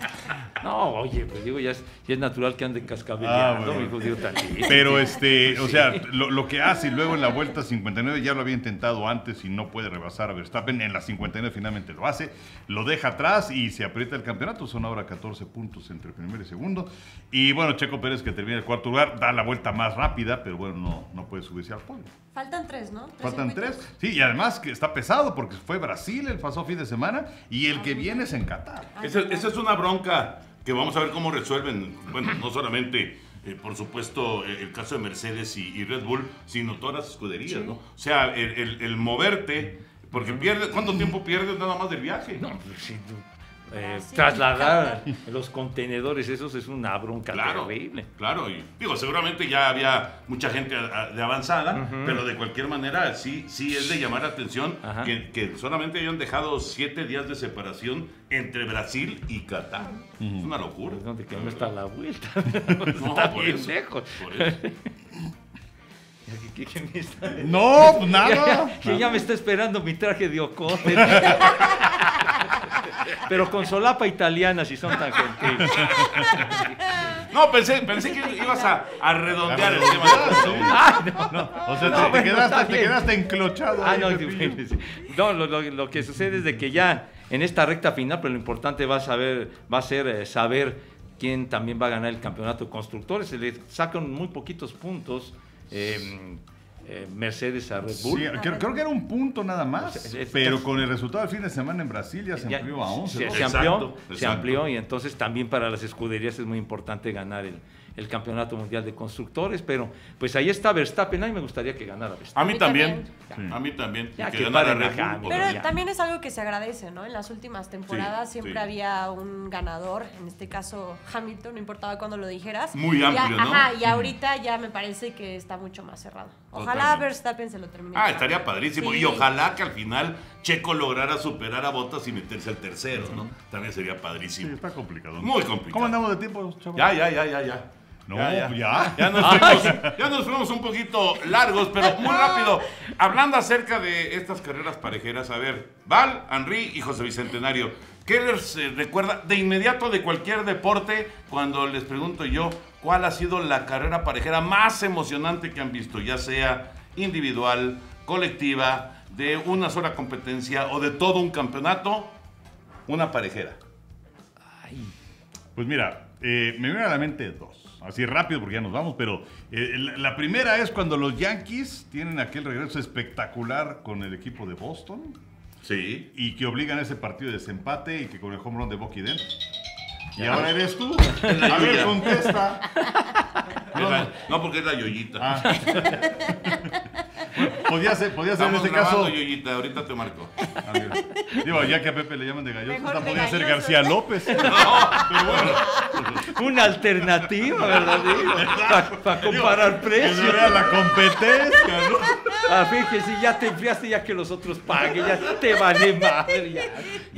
No, oye, pues digo, ya es, ya es natural que ande cascabeleando, Ah, bueno. mi hijo, digo, tantito. Pero este, o sea, lo, lo que hace y luego en la vuelta cincuenta y nueve ya lo había intentado antes y no puede rebasar a Verstappen. En la cincuenta y nueve finalmente lo hace, lo deja atrás y se aprieta el campeonato. Son ahora catorce puntos entre primero y segundo. Y bueno, Checo Pérez, que termina el cuarto lugar, da la vuelta más rápida, pero bueno, no, no puede subirse al podio. Faltan tres, ¿no? ¿Tres Faltan circuitos? tres. Sí, y además que está pesado porque fue Brasil el pasado fin de semana y el que viene es en Qatar. Esa, esa es una bronca que vamos a ver cómo resuelven, bueno, no solamente, eh, por supuesto, eh, el caso de Mercedes y, y Red Bull, sino todas las escuderías, ¿no? O sea, el, el- el moverte, porque pierdes, ¿cuánto tiempo pierdes nada más del viaje? No, pues sí, tú, eh, Ah, sí, trasladar los contenedores, esos es una bronca Claro, terrible. claro, y digo, seguramente ya había mucha gente a- a- de avanzada, pero de cualquier manera sí, sí es de llamar la atención Ajá. que, que solamente hayan dejado siete días de separación entre Brasil y Qatar. Es una locura. Pues, ¿dónde que no está la vuelta? No, está por bien eso, lejos. por eso. ¿Qué- qué me está- No, pues nada. Que ya me está esperando mi traje de ocote. Pero con solapa italiana, si son tan gentiles. No, pensé, pensé que ibas a, a redondear el tema. de Ay, no, no. O sea, No, te, te bueno, quedaste, está te bien. quedaste enclochado. Ah, ahí, no, Pepillo. sí, sí. No, lo, lo- lo que sucede es de que ya en esta recta final, pero lo importante va a, saber, va a ser eh, saber quién también va a ganar el campeonato de constructores. Se le sacan muy poquitos puntos eh, eh, Mercedes a Red Bull. Sí, creo, creo que era un punto nada más, Es- es- pero con el resultado del fin de semana en Brasil ya se Ya- amplió a once. Se, ¿no? se amplió, Exacto, se exacto. amplió y entonces también para las escuderías es muy importante ganar el, el campeonato mundial de constructores, pero pues ahí está Verstappen, a mí me gustaría que ganara Verstappen. A mí mí también. también. A mí también. Ya que que ganara paren a Red Bull, Hamilton. Pero ya. también es algo que se agradece, ¿no? En las últimas temporadas Sí, siempre sí. había un ganador, en este caso Hamilton, no importaba cuándo lo dijeras. Muy Y a- amplio, ¿no? Ajá, y ahorita ya me parece que está mucho más cerrado. Ojalá Totalmente. Verstappen se lo termine. Ah, estaría padrísimo. Sí. Y ojalá que al final Checo lograra superar a Bottas y meterse al tercero, ¿no? También sería Sí, padrísimo. está complicado. Muy complicado. ¿Cómo andamos de tiempo, chavos? Ya, ya, ya, ya, ya. No, ya, ya. Ya nos, fuimos, ya nos fuimos un poquito largos, pero muy rápido. Hablando acerca de estas carreras parejeras, a ver, Val, Henry y José Bicentenario, ¿qué les eh, recuerda de inmediato de cualquier deporte cuando les pregunto yo cuál ha sido la carrera parejera más emocionante que han visto, ya sea individual, colectiva, de una sola competencia o de todo un campeonato? Una parejera. Ay, Ay. Pues mira, eh, me viene a la mente dos. Así rápido porque ya nos vamos, pero eh, la, la primera es cuando los Yankees tienen aquel regreso espectacular con el equipo de Boston. Sí. Y que obligan a ese partido de desempate y que con el home run de Bucky Dent. Y ahora eres tú. A ver, contesta. No, no, no, porque es la Yoyita. Ah. Bueno, podía ser, podía ser en Estamos este caso. grabando, Yoyita, ahorita te marco. Ah, mira. Digo, ya que a Pepe le llaman de galloso, Mejor esta de podía ser galloso. García López. Pero bueno. Una alternativa, ¿verdad? Para comparar Que precios. no era la competencia, ¿no? Ah, fíjese, ya te enfriaste, ya que los otros paguen, ya te vale madre. Ya.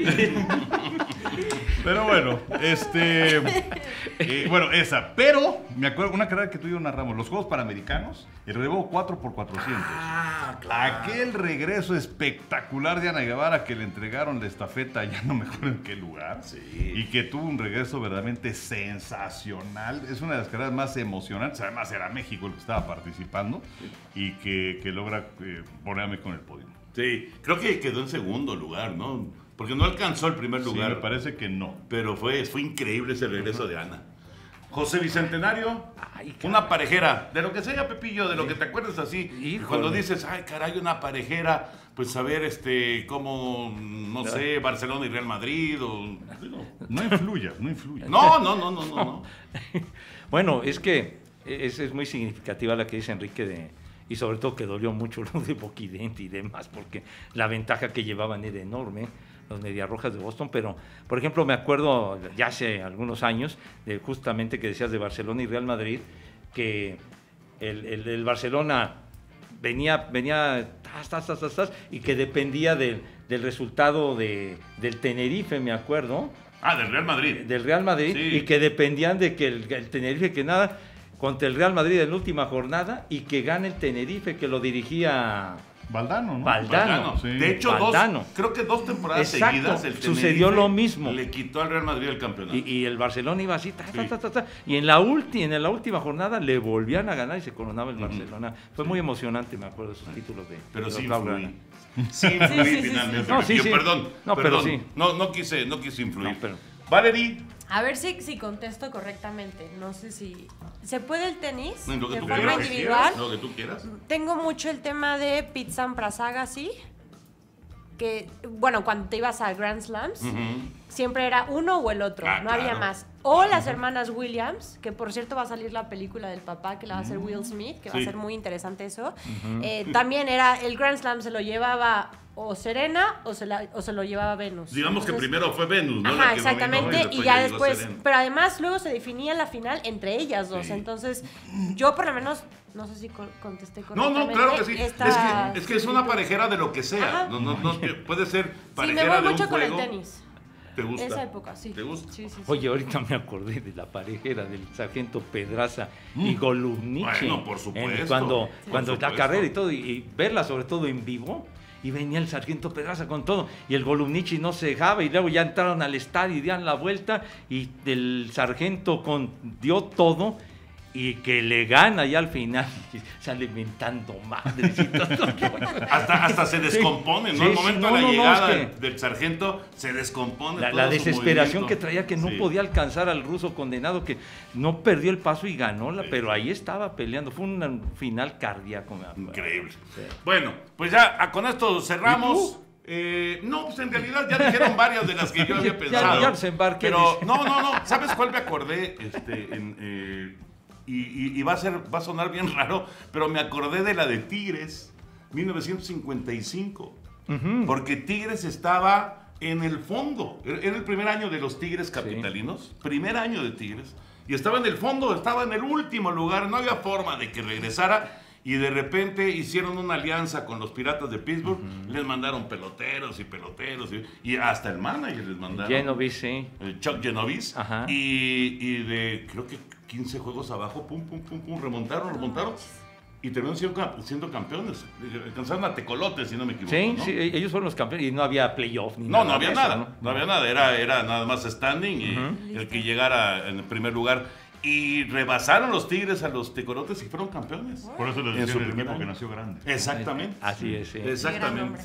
Pero bueno, este. eh, bueno, esa. Pero me acuerdo una carrera que tú y yo narramos, los Juegos Panamericanos, el relevo cuatro por cuatrocientos. Ah, claro. Aquel regreso espectacular de Ana Guevara que le entregaron la estafeta, ya no me acuerdo en qué lugar. Sí. Y que tuvo un regreso verdaderamente sensacional. Es una de las carreras más emocionantes. Además, era México el que estaba participando y que, que logra eh, ponerme con el podio. Sí, creo que quedó en segundo lugar, ¿no? Porque no alcanzó el primer Sí, lugar. me parece que no. Pero fue, fue increíble ese regreso de Ana. José Bicentenario, Ay, una parejera, de lo que sea, Pepillo, de lo que te acuerdes así. Híjole. Cuando dices, ay, caray, una parejera, pues saber, este, como, no sé, Barcelona y Real Madrid, o... digo, No influya, no influya. No, no, no, no, no, no. Bueno, es que es, es muy significativa la que dice Enrique de, y sobre todo que dolió mucho lo de Bucky Dent y demás, porque la ventaja que llevaban era enorme, los Mediarrojas de Boston, pero por ejemplo me acuerdo ya hace algunos años, de justamente que decías de Barcelona y Real Madrid, que el, el, el Barcelona venía, venía tas, tas, tas, tas, tas, y que dependía del, del resultado de, del Tenerife, me acuerdo, Ah, del Real Madrid. del Real Madrid, Sí. y que dependían de que el, el Tenerife que nada contra el Real Madrid en la última jornada y que gane el Tenerife que lo dirigía Valdano, ¿no? Valdano. Sí. De hecho, Valdano. dos, creo que dos temporadas Exacto, seguidas el sucedió Tenerife lo mismo. Le quitó al Real Madrid el campeonato. y, y el Barcelona iba así ta, ta, Sí. ta, ta, ta, y en la última en la última jornada le volvían a ganar y se coronaba el Barcelona. Fue muy emocionante, me acuerdo de esos títulos de Pero de sí los Blaugrana. influí. Sí influí sí, sí, finalmente. sí. No, sí, Yo, sí. Perdón, No, pero perdón. sí. No, no quise, no quise influir. No, pero- Valerie, A ver si, si contesto correctamente. No sé si... ¿Se puede el tenis? lo que de tú forma quieras. individual. Lo que tú quieras. Tengo mucho el tema de Pete Sampras Agassi, que, bueno, cuando te ibas a Grand Slams, Ujú. siempre era uno o el otro, Ah, no había claro. más. O las hermanas Williams, que por cierto va a salir la película del papá, que la va a hacer Will Smith, que va a Sí. ser muy interesante eso. Eh, también era, el Grand Slam se lo llevaba o Serena o se, la- o se lo llevaba Venus. Digamos que Entonces- primero fue Venus, ¿no? La Ajá, que exactamente, dominó y ya llegó después, Serena. pero además luego se definía la final entre ellas dos, Sí. entonces yo por lo menos, no sé si co- contesté No, correctamente. no, claro que sí. esta Es que, es que es una similitud. parejera de lo que sea. Ajá. No, no, no, que puede ser Sí, parejera me voy de mucho un con el juego. tenis. ¿Te gusta? Esa época, sí. ¿Te gusta? Sí, sí, sí. Oye, ahorita me acordé de la parejera del sargento Pedraza y Golubnichi. Bueno, por En- supuesto, cuando Sí. cuando por la supuesto. carrera y todo, y, y verla sobre todo en vivo. Y venía el sargento Pedraza con todo. Y el Golubnichi no se dejaba. Y luego ya entraron al estadio y dieron la vuelta. Y el sargento con, dio todo. Y que le gana ya al final. Y sale mentando madres y todo. Hasta, hasta se descompone, ¿no? Sí, Al sí, momento no, de la no, no, llegada es que- del sargento se descompone. La, todo la su desesperación movimiento. que traía, que no Sí. podía alcanzar al ruso condenado, que no perdió el paso y ganó, la, pero ahí estaba peleando. Fue un final cardíaco, me acuerdo. Increíble. Sí. Bueno, pues ya ah, con esto cerramos. Eh, no, pues en realidad ya dijeron varias de las que yo había Ya- pensado. ya se embarqué, Pero dice. no, no, no. ¿Sabes cuál me acordé? Este, en, eh, y, y- y va a ser, va a sonar bien raro, pero me acordé de la de Tigres, mil novecientos cincuenta y cinco. Porque Tigres estaba en el fondo. Era era el primer año de los Tigres capitalinos. Primer año de Tigres. Y estaba en el fondo, estaba en el último lugar. No había forma de que regresara. Y de repente hicieron una alianza con los Piratas de Pittsburgh. Les mandaron peloteros y peloteros. Y, y hasta el manager les mandaron. Genovese, sí. el Chuck Genovese. Ajá. Y, y de, creo que quince juegos abajo, pum, pum, pum, pum, remontaron, remontaron. Y terminaron siendo, cam- siendo campeones. Alcanzaron a Tecolote, si no me equivoco. Sí, ¿no? sí, ellos fueron los campeones y no había playoff ni No, nada. no había de eso, nada, ¿no? no había nada, era, era nada más standing y el que llegara en el primer lugar. Y rebasaron los Tigres a los Tecolotes y fueron campeones. Por eso les En su decía el primer equipo que año. nació grande. Exactamente. Así es, sí. Gran Exactamente. nombre.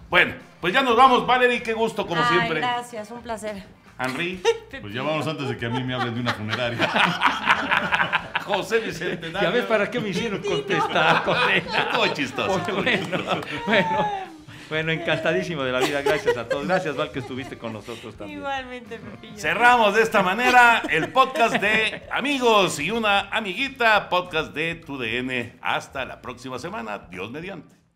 Bueno, pues ya nos vamos, Valerie, qué gusto como Ay, siempre. gracias, un placer. Henry, Pues ya vamos antes de que a mí me hablen de una funeraria. José Bicentenario. Ya ves para qué me hicieron contestar, Corena. Estuvo chistoso. estuvo Bueno, chistoso. bueno, bueno, encantadísimo de la vida. Gracias a todos. Gracias, Val, que estuviste con nosotros también. Igualmente, Pepillo. Cerramos de esta manera el podcast de Amigos y una amiguita, podcast de Tu D N. Hasta la próxima semana, Dios mediante.